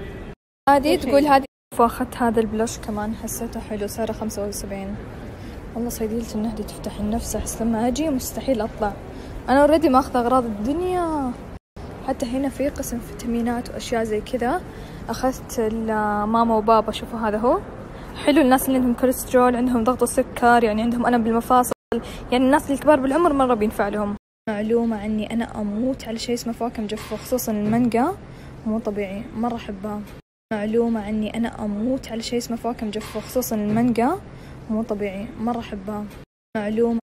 هذه تقول هذه. واخذت هذا البلوش كمان حسيته حلو، سعره خمسة وسبعين. والله صيدلة النهدي تفتح النفس، احس لما اجي مستحيل اطلع. انا اوريدي ماخذه اغراض الدنيا. حتى هنا في قسم فيتامينات واشياء زي كذا. اخذت ماما وبابا، شوفوا هذا هو حلو. الناس اللي عندهم كوليسترول، عندهم ضغط السكر، يعني عندهم ألم بالمفاصل، يعني الناس الكبار بالعمر مرة بينفع لهم. معلومة عني أنا أموت على شيء اسمه فواكه مجففة، خصوصا المانجا مو طبيعي مرة أحبها. معلومة عني أنا أموت على شيء اسمه فواكه مجففة، خصوصا المانجا مو طبيعي مرة أحبها. معلومة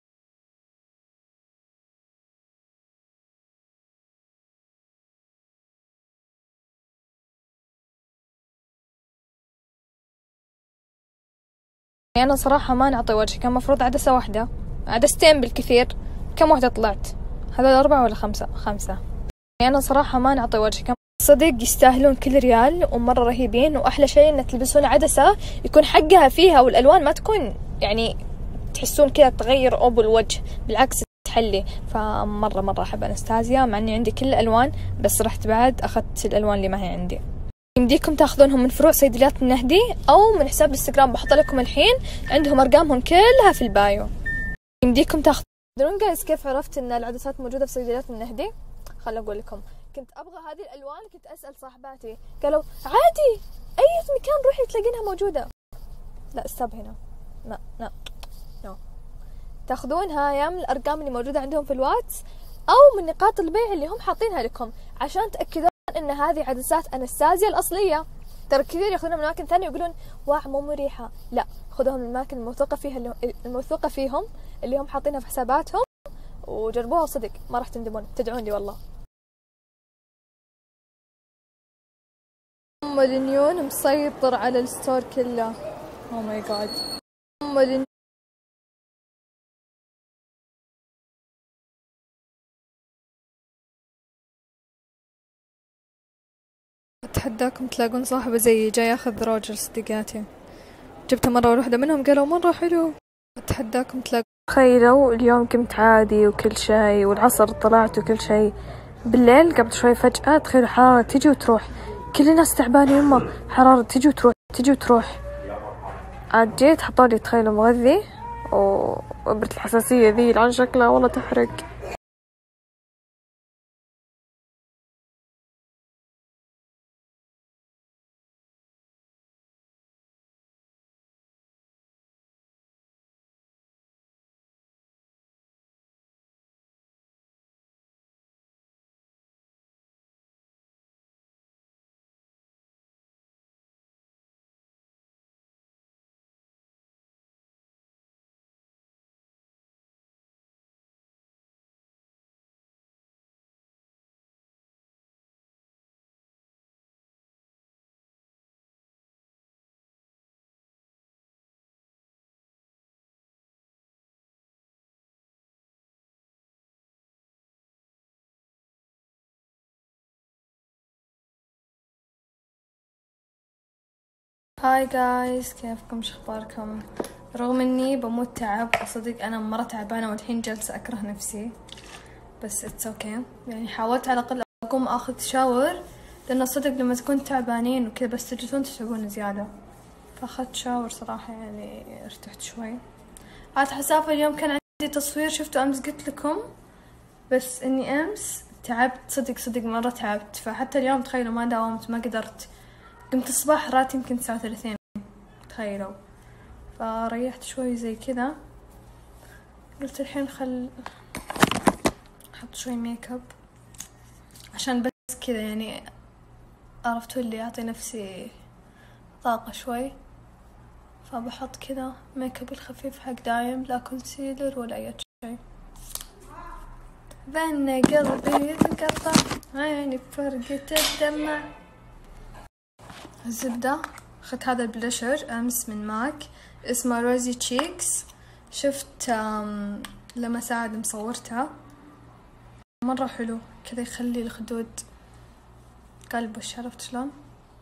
أنا صراحة ما نعطي وجه، كان مفروض عدسة واحدة، عدستين بالكثير. كم واحدة طلعت؟ هذا أربعة ولا خمسة؟ خمسة. يعني أنا صراحة ما نعطي وجهكم، صدق يستاهلون كل ريال ومرة رهيبين. وأحلى شيء إن تلبسون عدسة يكون حقها فيها والألوان ما تكون يعني تحسون كذا تغير أبو الوجه، بالعكس تحلي. فمرة مرة أحب أنستازيا، مع إني عندي كل الألوان بس رحت بعد أخذت الألوان اللي ما هي عندي. يمديكم تاخذونهم من فروع صيدليات النهدي أو من حساب الانستغرام بحط لكم الحين، عندهم أرقامهم كلها في البايو. يمديكم تاخذون. تدرون جايز كيف عرفت إن العدسات موجودة في صيدليات النهدي؟ خل أقول لكم. كنت أبغى هذه الألوان، كنت أسأل صاحباتي قالوا عادي أي مكان روحي تلاقينها موجودة. لا استب هنا، لا لا نو. تاخذونها يا من الأرقام اللي موجودة عندهم في الواتس أو من نقاط البيع اللي هم حاطينها لكم عشان تأكدون إن هذه عدسات أنستازيا الأصلية. ترى كثير ياخذونها من أماكن ثانية ويقولون واع مو مريحة، لا خذوها من الأماكن الموثوقة فيها اللي الموثوقة فيهم اللي هم حاطينها في حساباتهم وجربوها صدق ما راح تندمون، تدعون لي والله. أم النيون مسيطر على الستور كله. أوه ماي جاد. أم النيون أتحداكم تلاقون صاحبة زيي جاي ياخذ روجر صديقاتي، جبتها مرة واحدة منهم قالوا مرة حلو. أتحداكم تلاقون. تخيلوا اليوم كنت عادي وكل شيء والعصر طلعت وكل شيء، بالليل قبل شوي فجأة تخيلوا حرارة تجي وتروح، كل الناس تعبانة يمه حرارة تجي وتروح تجي وتروح. عاد جيت حطولي تخيلوا مغذي وإبرة الحساسية ذي عن شكلها والله تحرق. هاي جايز كيفكم شخباركم؟ رغم اني بموت تعب اصدق انا مرة تعبانة والحين جالسة اكره نفسي بس اتس اوكي okay. يعني حاولت على الاقل اقوم اخذ شاور لانه صدق لما تكون تعبانين وكذا بس تجلسون تتعبون زيادة، فاخذت شاور صراحة يعني ارتحت شوي. عاد حسافة اليوم كان عندي تصوير شفتوا امس قلت لكم، بس اني امس تعبت صدق صدق مرة تعبت، فحتى اليوم تخيلوا ما داومت ما قدرت، قمت الصباح راتي يمكن الساعة ثلاثين تخيلوا، فريحت شوي زي كذا. قلت الحين خل احط شوي ميك اب عشان بس كذا يعني عرفتوا اللي اعطي نفسي طاقة شوي، فبحط كذا ميك اب الخفيف حق دايم، لا كونسيلر ولا اي شيء. بان قلبي يتقطع عيني بفرقة الدمع. الزبدة أخذت هذا البلاشر أمس من ماك اسمه روزي تشيكس، شفت لما ساعد مصورتها مرة حلو كذا يخلي الخدود قلبش، عرفت شلون؟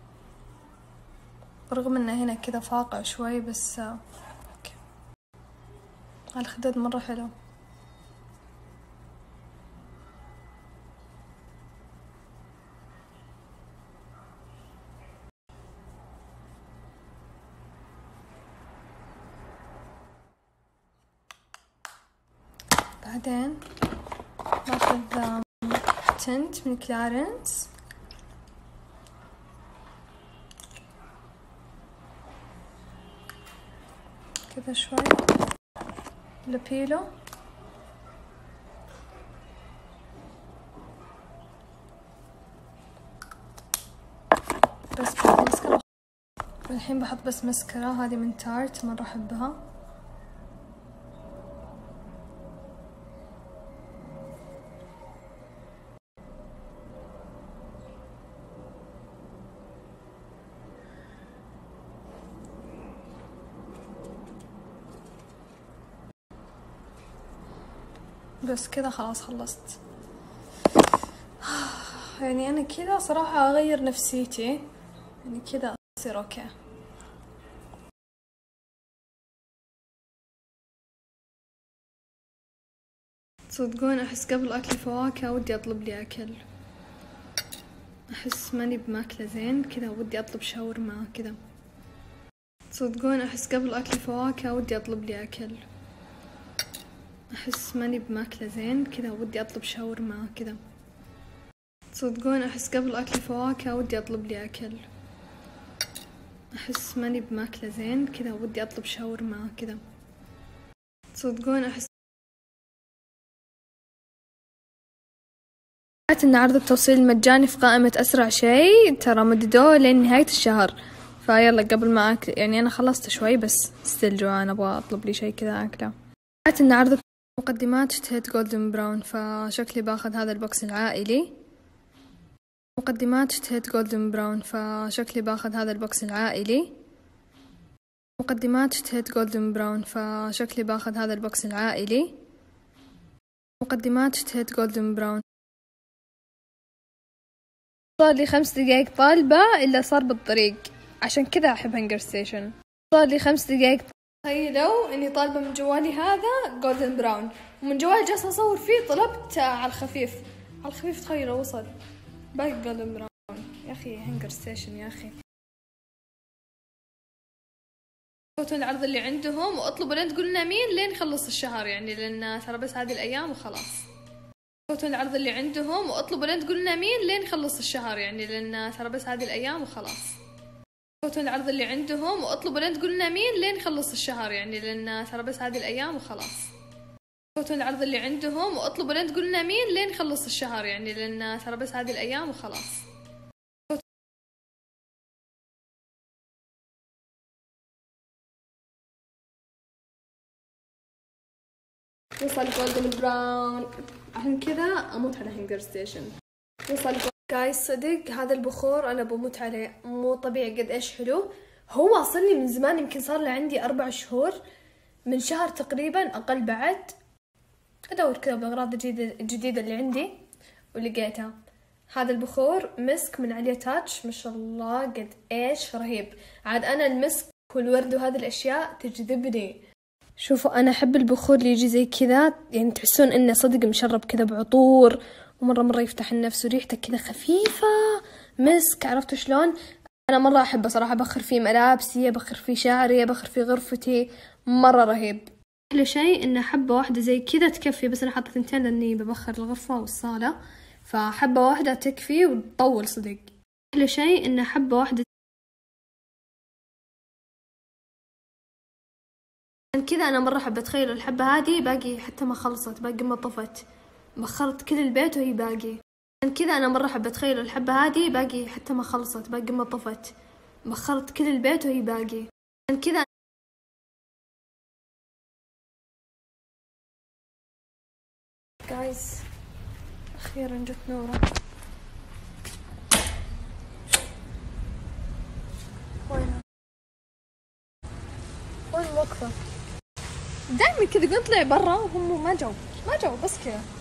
رغم انه هنا كذا فاقع شوي بس اوكي الخدود مرة حلو. بعدين باخذ تنت من كلارنس كذا شوي لبيلو، بس بحط مسكرة. الحين بحط بس مسكرة هذه من تارت مرة أحبها. بس كذا خلاص خلصت. يعني أنا كذا صراحة أغير نفسيتي، يعني كذا أصير أوكي. تصدقون أحس قبل أكل فواكه ودي أطلب لي أكل، أحس ماني بماكلة زين كذا ودي أطلب شاورما كذا. تصدقون أحس قبل أكل فواكه ودي أطلب لي أكل، أحس ماني بماكلة زين كذا ودي أطلب شاورما كذا. تصدقون أحس قبل أكل فواكه ودي أطلب لي أكل، أحس ماني بماكلة زين كذا ودي أطلب شاورما كذا. تصدقون أحس إن عرض التوصيل المجاني في قائمة أسرع شيء ترى مددوه لين نهاية الشهر، فيلا قبل ما أكل يعني أنا خلصت شوي بس ستيل جوعان أبغى أطلب لي شيء كذا أكله. إن عرض مقدمات اشتهيت جولدن براون فشكلي باخذ هذا البوكس العائلي. مقدمات اشتهيت جولدن براون فشكلي باخذ هذا البوكس العائلي. مقدمات اشتهيت جولدن براون فشكلي باخذ هذا البوكس العائلي. مقدمات اشتهيت جولدن براون. صار لي خمس دقايق طالبة إلا صار بالطريق، عشان كذا أحب هنجر ستيشن. صار لي خمس دقايق. تخيلوا إني طالبة من جوالي هذا جولدن براون، ومن جوالي جالسة أصور فيه طلبت على الخفيف على الخفيف. تخيلوا وصل باقي جولدن براون. يا أخي هنجر ستيشن يا أخي. فوتوا العرض اللي عندهم واطلبوا لين تقول لنا مين لين يخلص الشهر، يعني لأن ترى بس هذه الأيام وخلاص. فوتوا العرض اللي عندهم واطلبوا لين تقول لنا مين لين يخلص الشهر، يعني لأن ترى بس هذه الأيام وخلاص. فوتوا العرض اللي عندهم واطلبوا لين تقول لنا مين لين يخلص الشهر، يعني لأن ترى بس هذه الأيام وخلاص. فوتوا العرض اللي عندهم واطلبوا لين تقول لنا مين لين يخلص الشهر، يعني لأن ترى بس هذه الأيام وخلاص. وصل جولدن براون، عشان كذا أموت على هنجر ستيشن. وصل جايز صدق هذا البخور أنا بموت عليه، مو طبيعي قد إيش حلو. هو واصل لي من زمان، يمكن صار له عندي أربع شهور، من شهر تقريبا أقل بعد. أدور كذا بالأغراض الجديدة الجديدة اللي عندي ولقيتها. هذا البخور مسك من عليه تاتش، ما شاء الله قد إيش رهيب. عاد أنا المسك والورد وهذه الأشياء تجذبني. شوفوا أنا أحب البخور اللي يجي زي كذا، يعني تحسون إنه صدق مشرب كذا بعطور، ومرة مرة يفتح النفس وريحته كذا خفيفة مسك. عرفتوا شلون؟ أنا مرة أحبه صراحة، بخر فيه ملابسي، بخر فيه شعري، بخر فيه غرفتي، مرة رهيب. أحلى شيء إن حبة واحدة زي كذا تكفي، بس أنا حاطة ثنتين لأني ببخر الغرفة والصالة، فحبة واحدة تكفي وتطول صدق. أحلى شيء إن حبة واحدة كذا أنا مرة أحب. تخيلوا الحبة هذه باقي حتى ما خلصت، باقي ما طفت، بخرت كل البيت وهي باقي. كذا أنا مرة أحب. تخيلوا الحبة هذه باقي حتى ما خلصت، باقي ما طفت، بخرت كل البيت وهي باقي. كذا جايز أخيرا جت نورة. وين وين واقفة؟ دايما كذا قلت طلع برا وهم ما جو ما جو بس كذا.